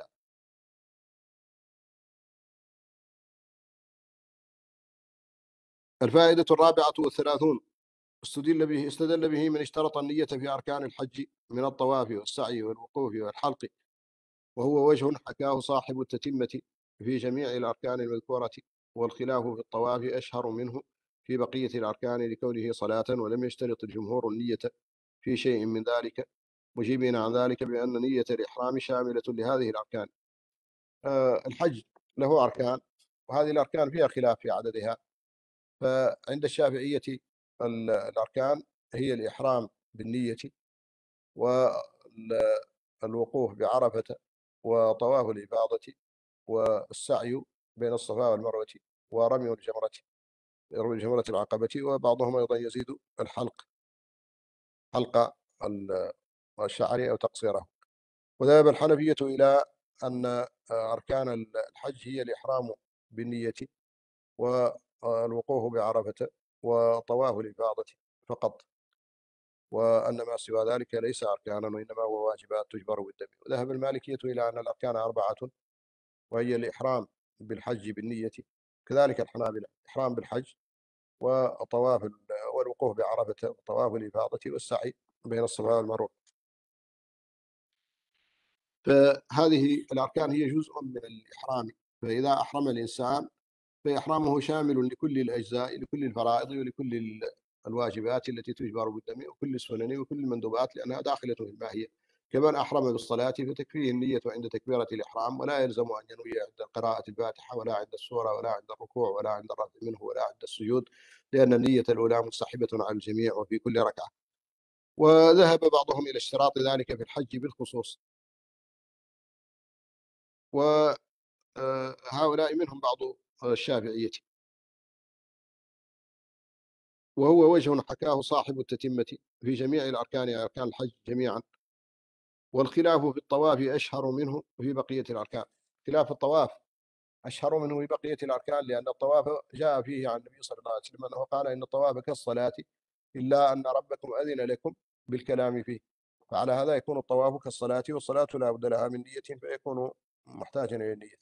الفائدة 34 استدل به من اشترط النية في أركان الحج من الطواف والسعي والوقوف والحلق، وهو وجه حكاه صاحب التتمة في جميع الأركان المذكورة، والخلاف في الطواف أشهر منه في بقية الأركان لكونه صلاة، ولم يشترط الجمهور النية في شيء من ذلك، مجيبين عن ذلك بأن نية الإحرام شاملة لهذه الأركان. الحج له أركان، وهذه الأركان فيها خلاف في عددها. فعند الشافعية الأركان هي الإحرام بالنية، والوقوف بعرفة، وطواف الإفاضة، والسعي بين الصفا والمروة، ورمي الجمرة العقبة، وبعضهم أيضا يزيد الحلق، حلق الشعر أو تقصيره. وذهب الحنفية إلى أن أركان الحج هي الإحرام بالنية والوقوف بعرفة وطواف الإفاضة فقط، وأن ما سوى ذلك ليس أركانا وإنما هو واجبات تجبر بالدم. وذهب المالكية إلى أن الأركان 4، وهي الإحرام بالحج بالنية، كذلك الحنابلة إحرام بالحج وطواف والوقوف بعرفة وطواف الإفاضة والسعي بين الصفا والمروة. فهذه الأركان هي جزء من الإحرام، فإذا أحرم الإنسان فإحرامه شامل لكل الأجزاء، لكل الفرائض ولكل الواجبات التي تجبر بالدم، وكل السنن وكل المندوبات، لأنها داخلة في الماهية. كمن أحرم بالصلاة فتكفيه النية عند تكبيرة الإحرام، ولا يلزم أن ينوي عند قراءة الفاتحة ولا عند السورة ولا عند الركوع ولا عند الرفع منه ولا عند السجود، لأن النية الأولى مستحبة على الجميع وفي كل ركعة. وذهب بعضهم إلى اشتراط ذلك في الحج بالخصوص، وهؤلاء منهم بعض الشافعية، وهو وجه حكاه صاحب التتمة في جميع الأركان، أركان الحج جميعا. والخلاف في الطواف أشهر منه في بقية الأركان. خلاف الطواف أشهر منه في بقية الأركان، لأن الطواف جاء فيه عن النبي صلى الله عليه وسلم أنه قال إن الطواف كالصلاة إلا أن ربكم أذن لكم بالكلام فيه، فعلى هذا يكون الطواف كالصلاة، والصلاة لا بد لها من نية فيكون محتاجا إلى النية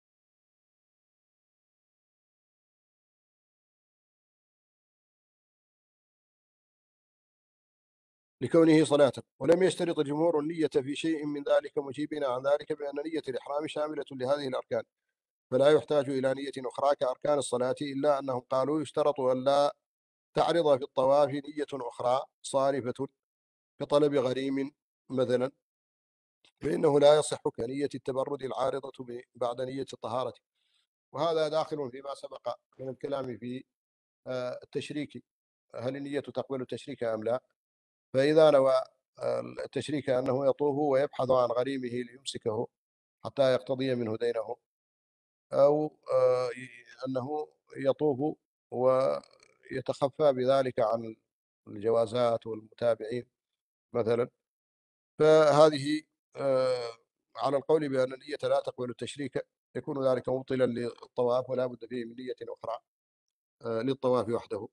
لكونه صلاة. ولم يشترط الجمهور النية في شيء من ذلك، مجيبين عن ذلك بأن نية الإحرام شاملة لهذه الأركان. فلا يحتاج إلى نية أخرى كأركان الصلاة، إلا أنهم قالوا يشترط أن لا تعرض في الطواف نية أخرى صارفة كطلب غريم مثلا، فإنه لا يصح كنية التبرد العارضة بعد نية الطهارة. وهذا داخل فيما سبق من الكلام في التشريك، هل النية تقبل التشريك أم لا؟ فإذا نوى التشريك أنه يطوف ويبحث عن غريمه ليمسكه حتى يقتضي منه دينه، أو أنه يطوف ويتخفى بذلك عن الجوازات والمتابعين مثلا، فهذه على القول بأن النية لا تقبل التشريك يكون ذلك مبطلا للطواف، ولا بد فيه من نية أخرى للطواف وحده.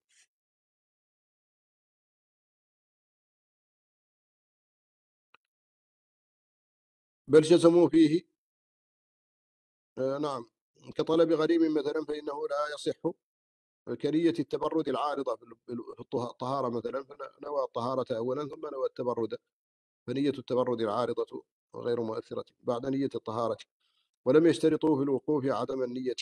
بل جزموا فيه نعم كطلب غريم مثلا، فإنه لا يصح كنية التبرد العارضة في الطهارة مثلا، فنوى الطهارة أولا ثم نوى التبرد، فنية التبرد العارضة غير مؤثرة بعد نية الطهارة. ولم يشترطوا في الوقوف عدم النية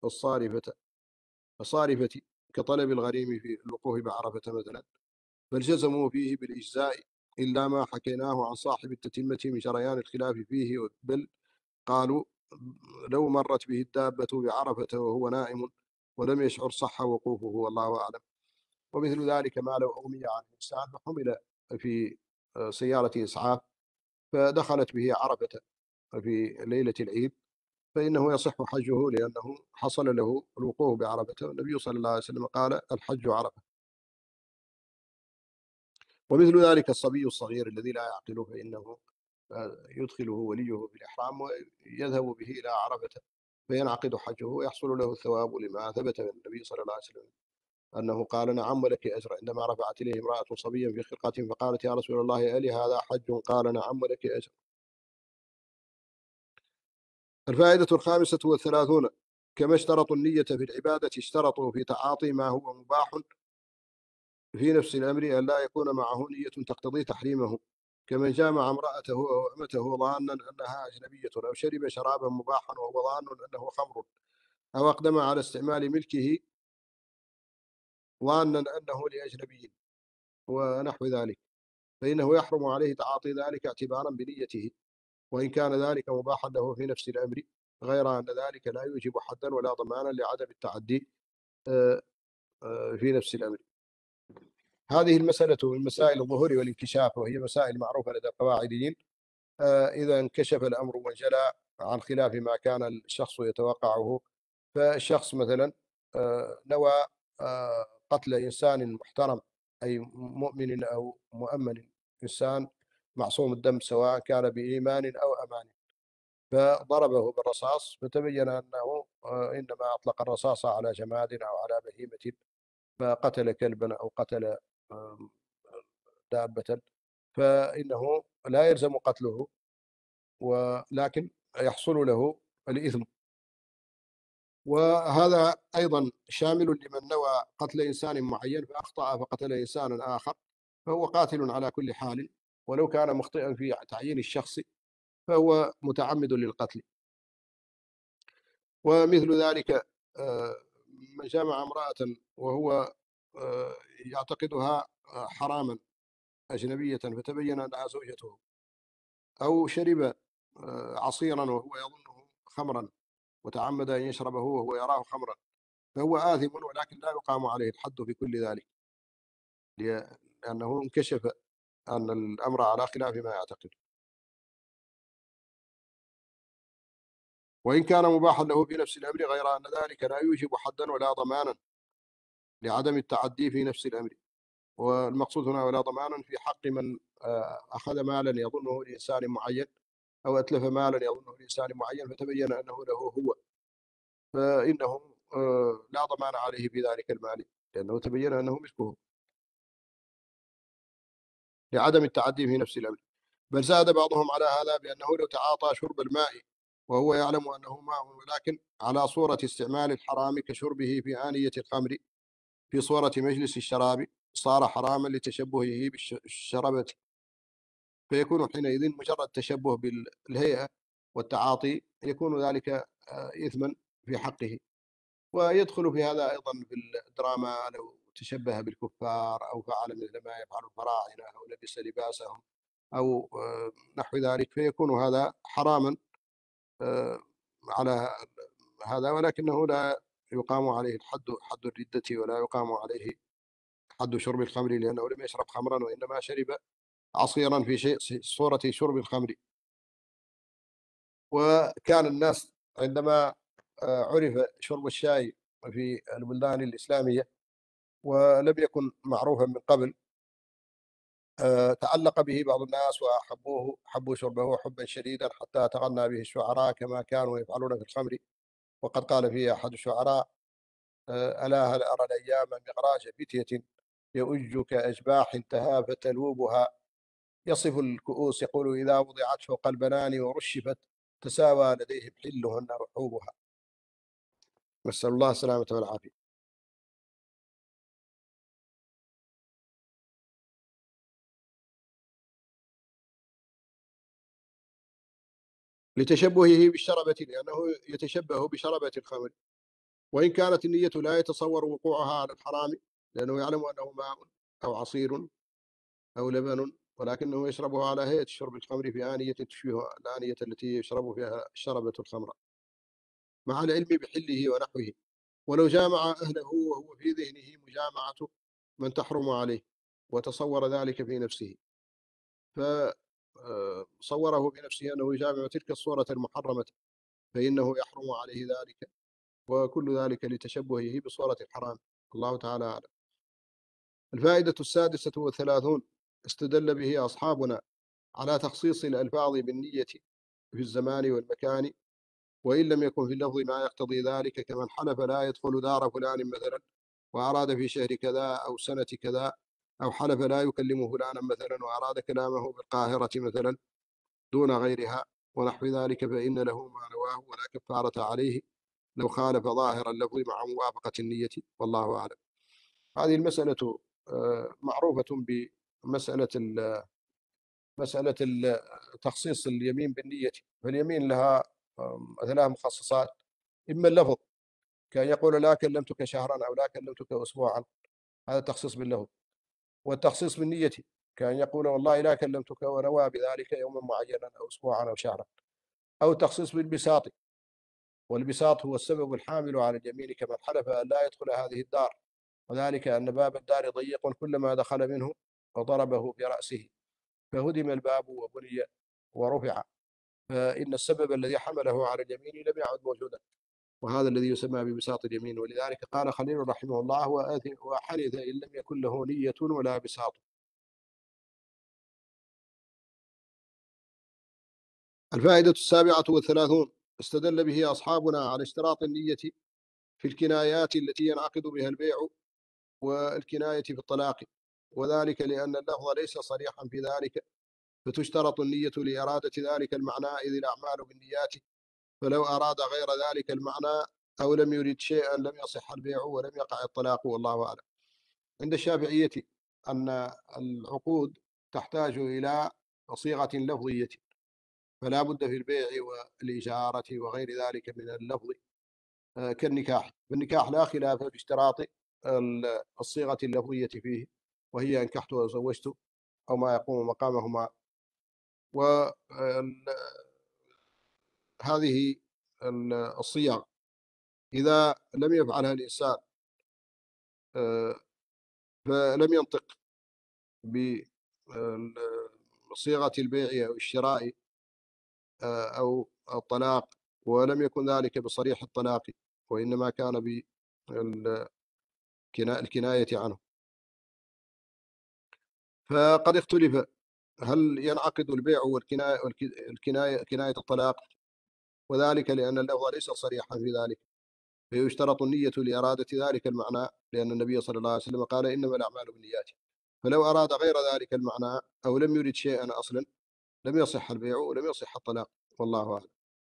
الصارفة كطلب الغريم في الوقوف بعرفة مثلا، بل جزموا فيه بالإجزاء إلا ما حكيناه عن صاحب التتمة من جريان الخلاف فيه. بل قالوا لو مرت به الدابة بعرفة وهو نائم ولم يشعر صح وقوفه، والله أعلم. ومثل ذلك ما لو أغمي عن الإنسان فحمل في سيارة إسعاف فدخلت به عرفة في ليلة العيد، فإنه يصح حجه لأنه حصل له الوقوف بعرفة، والنبي صلى الله عليه وسلم قال الحج عرفة. ومثل ذلك الصبي الصغير الذي لا يعقل، فإنه يدخله وليه في الإحرام ويذهب به إلى عرفة فينعقد حجه ويحصل له الثواب، لما ثبت من النبي صلى الله عليه وسلم أنه قال نعم ولك أجر، عندما رفعت إليه امرأة صبيا في خرقة فقالت يا رسول الله ألي هذا حج؟ قال نعم ولك أجر. الفائدة 35 كما اشترطوا النية في العبادة اشترطوا في تعاطي ما هو مباح في نفس الأمر أن لا يكون معه نية تقتضي تحريمه، كمن جامع امرأته أو أمته ظانا أنها أجنبية، أو شرب شرابا مباحا وهو ظان أنه خمر، أو أقدم على استعمال ملكه ظانا أنه لأجنبي ونحو ذلك، فإنه يحرم عليه تعاطي ذلك اعتبارا بنيته، وإن كان ذلك مباحا له في نفس الأمر، غير أن ذلك لا يوجب حدا ولا ضمانا لعدم التعدي في نفس الأمر. هذه المسألة من مسائل الظهور والانكشاف، وهي مسائل معروفة لدى القواعديين. إذا انكشف الأمر وانجلى عن خلاف ما كان الشخص يتوقعه، فالشخص مثلا نوى قتل إنسان محترم أي مؤمن أو مؤمن، إنسان معصوم الدم سواء كان بإيمان أو أمان، فضربه بالرصاص فتبين أنه إنما أطلق الرصاص على جماد أو على بهيمة، فقتل كلبا أو قتل دابة، فإنه لا يلزم قتله، ولكن يحصل له الإثم. وهذا أيضا شامل لمن نوى قتل إنسان معين فأخطأ فقتل إنسانا آخر، فهو قاتل على كل حال، ولو كان مخطئا في تعيين الشخص فهو متعمد للقتل. ومثل ذلك من جامع امرأة وهو يعتقدها حراما أجنبية فتبين أنها زوجته، أو شرب عصيرا وهو يظنه خمرا وتعمد أن يشربه وهو يراه خمرا، فهو آثم، ولكن لا يقام عليه الحد في كل ذلك، لأنه انكشف أن الأمر على خلاف ما يعتقد. وإن كان مباحا له في نفس الأمر، غير أن ذلك لا يوجب حدا ولا ضمانا لعدم التعدي في نفس الأمر. والمقصود هنا ولا ضمانا في حق من أخذ مالا يظنه لإنسان معين، أو أتلف مالا يظنه لإنسان معين فتبين أنه له هو، فإنه لا ضمان عليه في ذلك المال لأنه تبين أنه ملكه لعدم التعدي في نفس الأمر. بل زاد بعضهم على هذا بأنه لو تعاطى شرب الماء وهو يعلم أنه ماء، ولكن على صورة استعمال الحرام كشربه في آنية الخمر في صورة مجلس الشراب، صار حراما لتشبهه بالشربة، فيكون حينئذ مجرد تشبه بالهيئة والتعاطي يكون ذلك إثما في حقه. ويدخل في هذا أيضا في الدراما لو تشبه بالكفار أو فعل مثل ما يفعل الفراعنة أو لبس لباسهم أو نحو ذلك، فيكون هذا حراما على هذا، ولكنه لا يقام عليه الحد، حد الردة، ولا يقام عليه حد شرب الخمر، لأنه لم يشرب خمرا وإنما شرب عصيرا في صورة شرب الخمر. وكان الناس عندما عرف شرب الشاي في البلدان الإسلامية ولم يكن معروفا من قبل، تعلق به بعض الناس وأحبوه، حبوا شربه حبا شديدا حتى تغنى به الشعراء كما كانوا يفعلون في الخمر. وقد قال فيه أحد الشعراء: ألا هل أرى الأيام مغراج فتية يؤج كأشباح تهافت تلوبها، يصف الكؤوس يقول إذا وضعت فوق البنان ورشفت تساوى لديهم حلهن وحوبها. نسأل الله السلامة والعافية. لتشبهه بالشربة، لأنه يتشبه بشربة الخمر، وإن كانت النية لا يتصور وقوعها على الحرام، لأنه يعلم أنه ماء أو عصير أو لبن، ولكنه يشربه على هيئة شرب الخمر في آنية تشبه الآنية التي يشرب فيها شربة الخمر، مع العلم بحله ونحوه. ولو جامع أهله وهو في ذهنه مجامعة من تحرم عليه، وتصور ذلك في نفسه، فصوره في نفسه أنه يجامع تلك الصورة المحرمة، فإنه يحرم عليه ذلك، وكل ذلك لتشبهه بصورة الحرام. الله تعالى أعلم. الفائدة 36 استدل به أصحابنا على تخصيص الألفاظ بالنية في الزمان والمكان، وإن لم يكن في اللفظ ما يقتضي ذلك، كمن حلف لا يدخل دار فلان مثلا وأراد في شهر كذا أو سنة كذا، أو حلف لا يكلم فلانا مثلا وأراد كلامه بالقاهرة مثلا دون غيرها ونحو ذلك، فإن له ما نواه ولا كفارة عليه لو خالف ظاهر اللفظ مع موافقة النية، والله أعلم. هذه المسألة معروفة بمسألة مسألة تخصيص اليمين بالنية. فاليمين لها ثلاث مخصصات: إما اللفظ، كان يقول لا كلمتك شهرا أو لا كلمتك أسبوعا، هذا تخصيص باللفظ. والتخصيص بالنية، كان يقول والله لا كلمتك ونوى بذلك يوما معينا أو أسبوعا أو شهرا. أو التخصيص بالبساط، والبساط هو السبب الحامل على اليمين، كمن حلف أن لا يدخل هذه الدار، وذلك أن باب الدار ضيق كلما دخل منه وضربه برأسه فهدم الباب وبني ورفع، فإن السبب الذي حمله على اليمين لم يعد موجودا، وهذا الذي يسمى ببساط اليمين. ولذلك قال خليل رحمه الله: وحنث إن لم يكن له نية ولا بساط. الفائدة 37 استدل به أصحابنا على اشتراط النية في الكنايات التي ينعقد بها البيع والكناية في الطلاق، وذلك لأن اللفظ ليس صريحا في ذلك، فتشترط النية لإرادة ذلك المعنى، إذ الأعمال بالنيات، فلو أراد غير ذلك المعنى أو لم يرد شيئا لم يصح البيع ولم يقع الطلاق، والله أعلم. عند الشافعية أن العقود تحتاج إلى صيغة لفظية، فلا بد في البيع والإجارة وغير ذلك من اللفظ، كالنكاح. فالنكاح لا خلاف في اشتراط الصيغة اللفظية فيه، وهي أنكحت وزوجت أو ما يقوم مقامهما. وهذه الصيغ إذا لم يفعلها الإنسان فلم ينطق بصيغة البيع أو الشراء أو الطلاق، ولم يكن ذلك بصريح الطلاق، وإنما كان بالكناية عنه، فقد اختلف هل ينعقد البيع والكناية كناية الطلاق، وذلك لأن اللفظ ليس صريحا في ذلك، فيشترط النية لإرادة ذلك المعنى، لأن النبي صلى الله عليه وسلم قال إنما الأعمال بالنيات، فلو أراد غير ذلك المعنى أو لم يرد شيئا أصلا لم يصح البيع ولم يصح الطلاق، والله أعلم.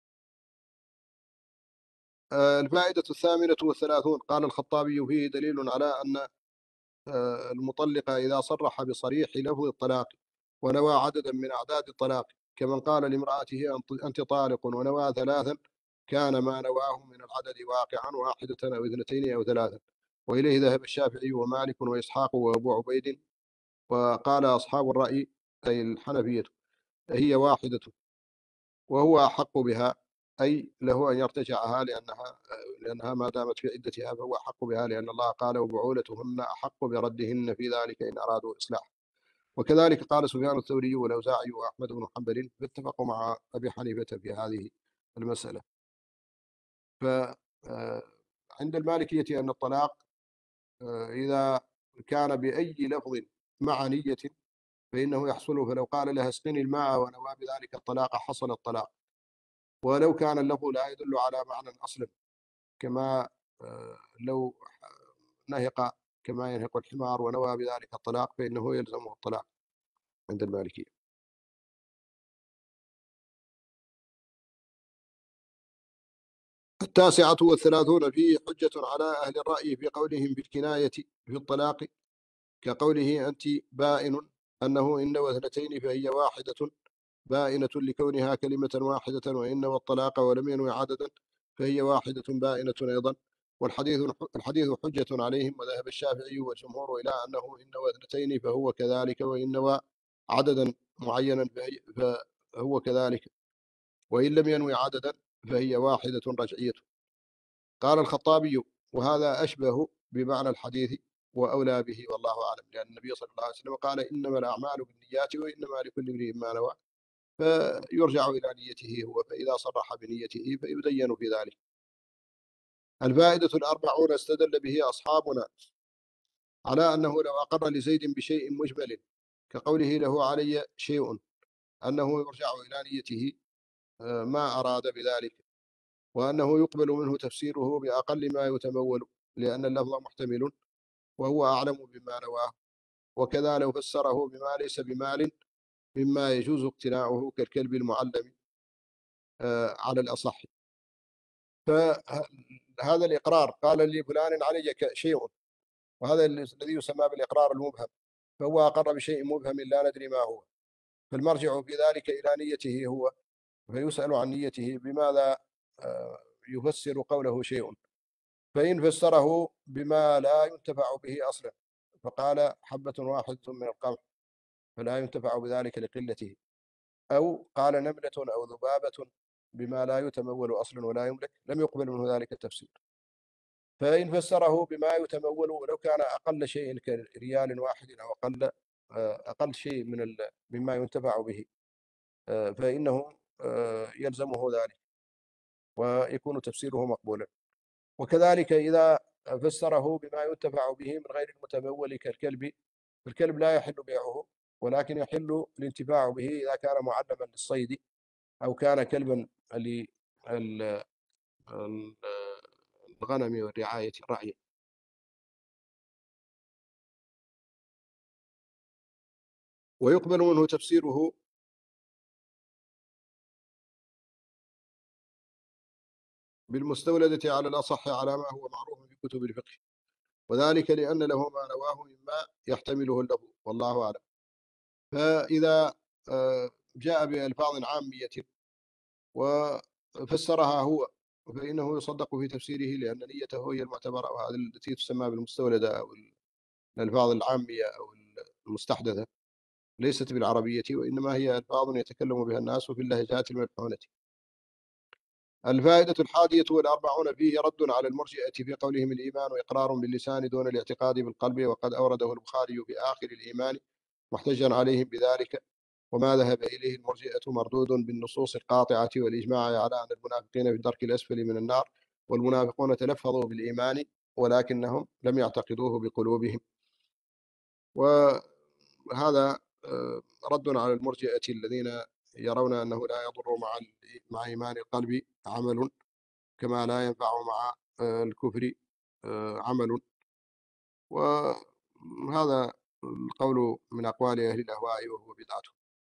الفائدة 38 قال الخطابي فيه دليل على أن المطلق إذا صرح بصريح لفظ الطلاق ونوى عددا من أعداد الطلاق، كمن قال لامرأته أنت طالق ونوى 3، كان ما نواه من العدد واقعا واحدة أو اثنتين أو ثلاثة. وإليه ذهب الشافعي ومالك وإسحاق وأبو عبيد. وقال أصحاب الرأي أي الحنفية هي واحدة وهو أحق بها، أي له أن يرتجعها لأنها ما دامت في عدتها فهو أحق بها، لأن الله قال وبعولتهن أحق بردهن في ذلك إن أرادوا إصلاح. وكذلك قال سفيان الثوري والأوزاعي وأحمد بن حنبل، فاتفقوا مع أبي حنيفة في هذه المسألة. فعند المالكية أن الطلاق إذا كان بأي لفظ مع نية فإنه يحصل، فلو قال لها اسقني الماء ونوى بذلك الطلاق حصل الطلاق، ولو كان اللفظ لا يدل على معنى أصلا، كما لو نهق كما ينهق الحمار ونوى بذلك الطلاق فإنه يلزمه الطلاق عند المالكية. التاسعة والثلاثون فيه حجة على أهل الرأي في قولهم بالكناية في الطلاق، كقوله أنت بائن، أنه إن واثنتين فهي واحدة بائنة لكونها كلمة واحدة، وإن والطلاق ولم ينوي عددا فهي واحدة بائنة أيضا. الحديث حجة عليهم. وذهب الشافعي والجمهور إلى أنه إن واثنتين فهو كذلك، وإن عددا معينا فهو كذلك، وإن لم ينوي عددا فهي واحدة رجعية. قال الخطابي وهذا أشبه بمعنى الحديث وأولى به والله أعلم، لأن النبي صلى الله عليه وسلم قال إنما الأعمال بالنيات وإنما لكل امرئ ما نوى، فيرجع إلى نيته هو، فإذا صرح بنيته فيدين في ذلك. الفائدة الأربعون استدل به أصحابنا على أنه لو أقر لزيد بشيء مجمل كقوله له علي شيء، أنه يرجع إلى نيته ما أراد بذلك، وأنه يقبل منه تفسيره بأقل ما يتمول، لأن اللفظ محتمل وهو أعلم بما نواه. وكذا لو فسره بما ليس بمال مما يجوز اقتناعه كالكلب المعلم على الأصح. فهذا الإقرار قال لي فلان علي شيء، وهذا الذي يسمى بالإقرار المبهم، فهو أقر بشيء مبهم لا ندري ما هو، فالمرجع في ذلك إلى نيته هو، فيسأل عن نيته بماذا يفسر قوله شيء. فإن فسره بما لا ينتفع به أصلا فقال حبة واحدة من القمح فلا ينتفع بذلك لقلته، أو قال نملة أو ذبابة بما لا يتمول أصلا ولا يملك، لم يقبل منه ذلك التفسير. فإن فسره بما يتمول ولو كان أقل شيء كريال واحد أو أقل شيء مما ينتفع به فإنه يلزمه ذلك ويكون تفسيره مقبولا. وكذلك إذا فسره بما ينتفع به من غير المتمول كالكلب، فالكلب لا يحل بيعه، ولكن يحل الانتفاع به إذا كان معلما للصيد أو كان كلبا للغنم والرعاية الرعي. ويقبل منه تفسيره بالمستولدة على الأصح على ما هو معروف في كتب الفقه، وذلك لأن له ما نواه مما يحتمله اللفظ والله أعلم. فإذا جاء بألفاظ عامية وفسرها هو فإنه يصدق في تفسيره، لأن نيته هي المعتبرة، وهذه التي تسمى بالمستولدة أو الألفاظ العامية أو المستحدثة، ليست بالعربية وإنما هي ألفاظ يتكلم بها الناس في اللهجات الملحونة. الفائدة 41 فيه رد على المرجئة في قولهم الإيمان إقرار باللسان دون الاعتقاد بالقلب، وقد أورده البخاري في آخر الإيمان محتجا عليهم بذلك. وما ذهب إليه المرجئة مردود بالنصوص القاطعة والإجماع على أن المنافقين في الدرك الأسفل من النار، والمنافقون تلفظوا بالإيمان ولكنهم لم يعتقدوه بقلوبهم. وهذا رد على المرجئة الذين يرون أنه لا يضر مع إيمان القلب عمل، كما لا ينفع مع الكفر عمل. وهذا القول من أقوال أهل الأهواء وهو بدعته.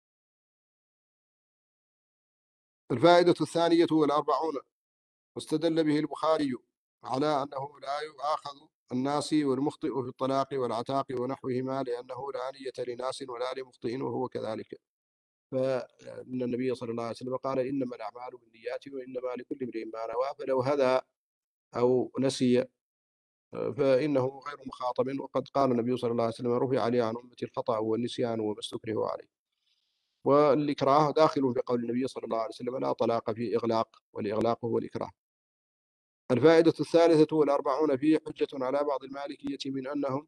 الفائدة 42 واستدل به البخاري على أنه لا يؤاخذ الناسي والمخطئ في الطلاق والعتاق ونحوهما، لأنه لا نية لناس ولا لمخطئ وهو كذلك. فإن النبي صلى الله عليه وسلم قال إنما الأعمال بالنيات وإنما لكل امرئ ما نوى، فلو هدى أو نسي فإنه غير مخاطب. وقد قال النبي صلى الله عليه وسلم رفع لي عن أمتي الخطأ والنسيان وما استكرهوا عليه. والإكراه داخل في قول النبي صلى الله عليه وسلم لا طلاق في إغلاق، والإغلاق هو الإكراه. الفائدة الثالثة والأربعون فيه حجة على بعض المالكية من أنهم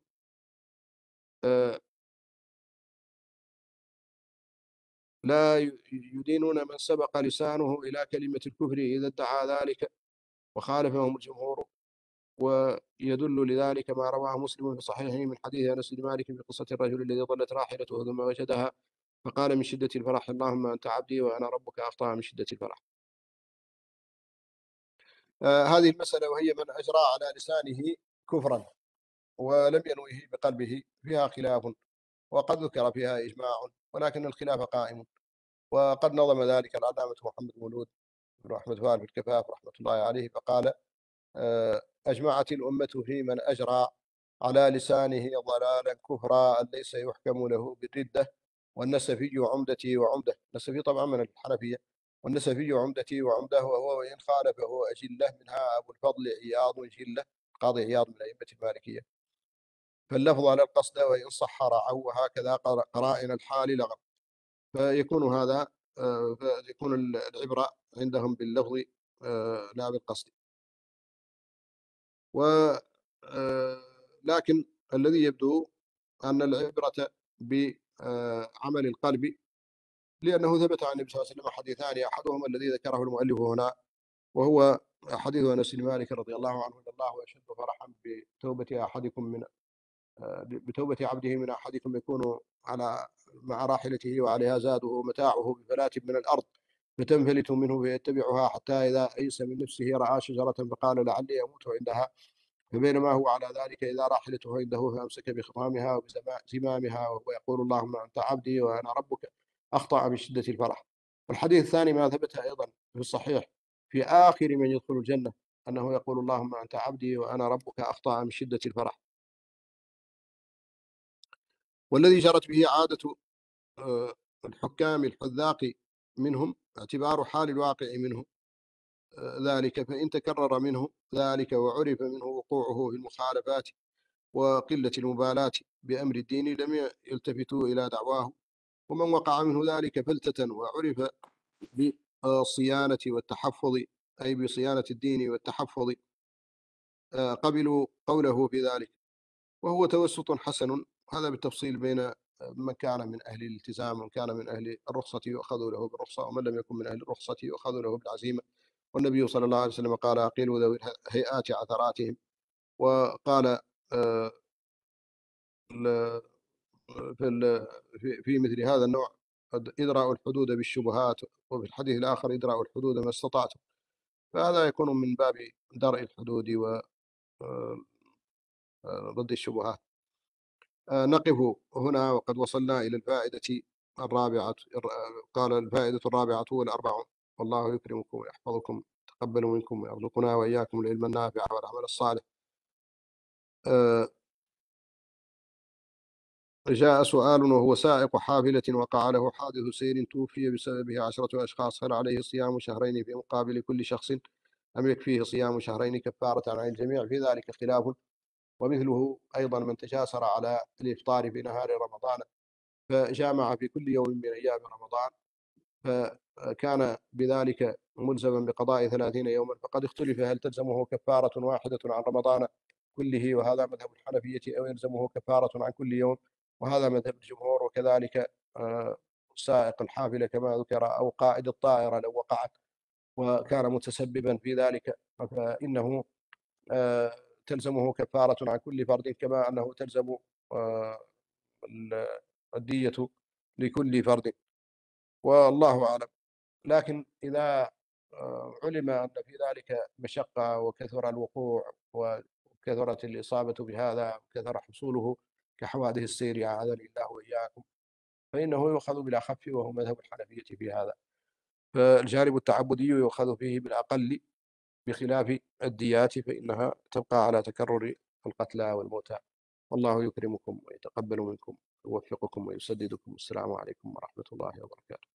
لا يدينون من سبق لسانه إلى كلمة الكفر إذا ادعى ذلك وخالفهم الجمهور. ويدل لذلك ما رواه مسلم في صحيحه من حديث أنس بن مالك في قصة الرجل الذي ضلت راحلته ثم وجدها فقال من شدة الفرح اللهم أنت عبدي وأنا ربك، أخطأ من شدة الفرح. هذه المسألة وهي من أجرى على لسانه كفرا ولم ينويه بقلبه فيها خلاف، وقد ذكر فيها إجماع، ولكن الخلاف قائم. وقد نظم ذلك العلامة محمد مولود بن أحمد فال في الكفاف رحمة الله عليه، فقال أجمعت الأمة في من أجرى على لسانه ضلالا كفرا ليس يحكم له بالردة، والنسفي عمدتي وعمده، النسفي طبعا من الحنفية، والنسفي عمدتي وعمده، وهو وإن خالفه أجلة منها أبو الفضل عياض جلة قاضي عياض من أئمة المالكية، فاللفظ على القصد وإن صح رعوا، وهكذا قرائن الحال لغو. فيكون هذا فيكون العبرة عندهم باللفظ لا بالقصد. لكن الذي يبدو أن العبرة بعمل القلب، لأنه ثبت عن النبي صلى الله عليه وسلم حديثان، أحدهما الذي ذكره المؤلف هنا وهو حديث أنس بن مالك رضي الله عنه إن الله أشد فرحا بتوبة أحدكم بتوبة عبده من أحدكم يكون مع راحلته وعليها زاده ومتاعه بفلاة من الأرض فتنفلت منه فيتبعها حتى إذا أيس من نفسه رأى شجرة فقال لعلي أموت عندها، فبينما هو على ذلك إذا راحلته عنده فأمسك بخطامها وبزمامها وهو يقول اللهم أنت عبدي وأنا ربك، أخطأ من شدة الفرح. والحديث الثاني ما ثبت أيضا في الصحيح في آخر من يدخل الجنة أنه يقول اللهم أنت عبدي وأنا ربك، أخطأ من شدة الفرح. والذي جرت به عادة الحكام الحذاق منهم اعتبار حال الواقع منه ذلك، فإن تكرر منه ذلك وعرف منه وقوعه في المخالفات وقلة المبالاة بأمر الدين لم يلتفتوا إلى دعواه، ومن وقع منه ذلك فلتة وعرف بالصيانة والتحفظ أي بصيانة الدين والتحفظ قبلوا قوله في ذلك، وهو توسط حسن. هذا بالتفصيل بين من كان من أهل الالتزام ومن كان من أهل الرخصة يؤخذ له بالرخصة، ومن لم يكن من أهل الرخصة يؤخذ له بالعزيمة. والنبي صلى الله عليه وسلم قال أقيلوا ذوي الهيئات عثراتهم. وقال في مثل هذا النوع إدراء الحدود بالشبهات، وفي الحديث الآخر إدراء الحدود ما استطعتم، فهذا يكون من باب درء الحدود وضد الشبهات. نقف هنا وقد وصلنا إلى الفائدة الرابعة. قال الفائدة الرابعة والأربعون: والله يكرمكم ويحفظكم، تقبل منكم ويرزقنا وإياكم العلم النافع والعمل الصالح. جاء سؤال: وهو سائق حافلة وقع له حادث سير توفي بسببه 10 أشخاص، هل عليه صيام شهرين في مقابل كل شخص أم يكفيه صيام شهرين كفارة عن الجميع؟ في ذلك خلاف. ومثله أيضا من تجاسر على الإفطار في نهار رمضان فجامع في كل يوم من أيام رمضان فكان بذلك ملزما بقضاء 30 يوما، فقد اختلف هل تلزمه كفارة واحدة عن رمضان كله وهذا مذهب الحنفية، أو يلزمه كفارة عن كل يوم وهذا مذهب الجمهور. وكذلك سائق الحافلة كما ذكر، أو قائد الطائرة لو وقعت وكان متسببا في ذلك فإنه تلزمه كفارة عن كل فرد، كما أنه تلزم الدية لكل فرد، والله أعلم. لكن إذا علم أن في ذلك مشقة وكثر الوقوع وكثرت الإصابة بهذا وكثر حصوله كحوادث السير أعاذني الله وإياكم، فإنه يؤخذ بالأخف، وهو مذهب الحنفية في هذا. فالجانب التعبدي يؤخذ فيه بالأقل بخلاف الديات، فإنها تبقى على تكرر القتلى والموتى. والله يكرمكم ويتقبل منكم ويوفقكم ويسددكم. السلام عليكم ورحمة الله وبركاته.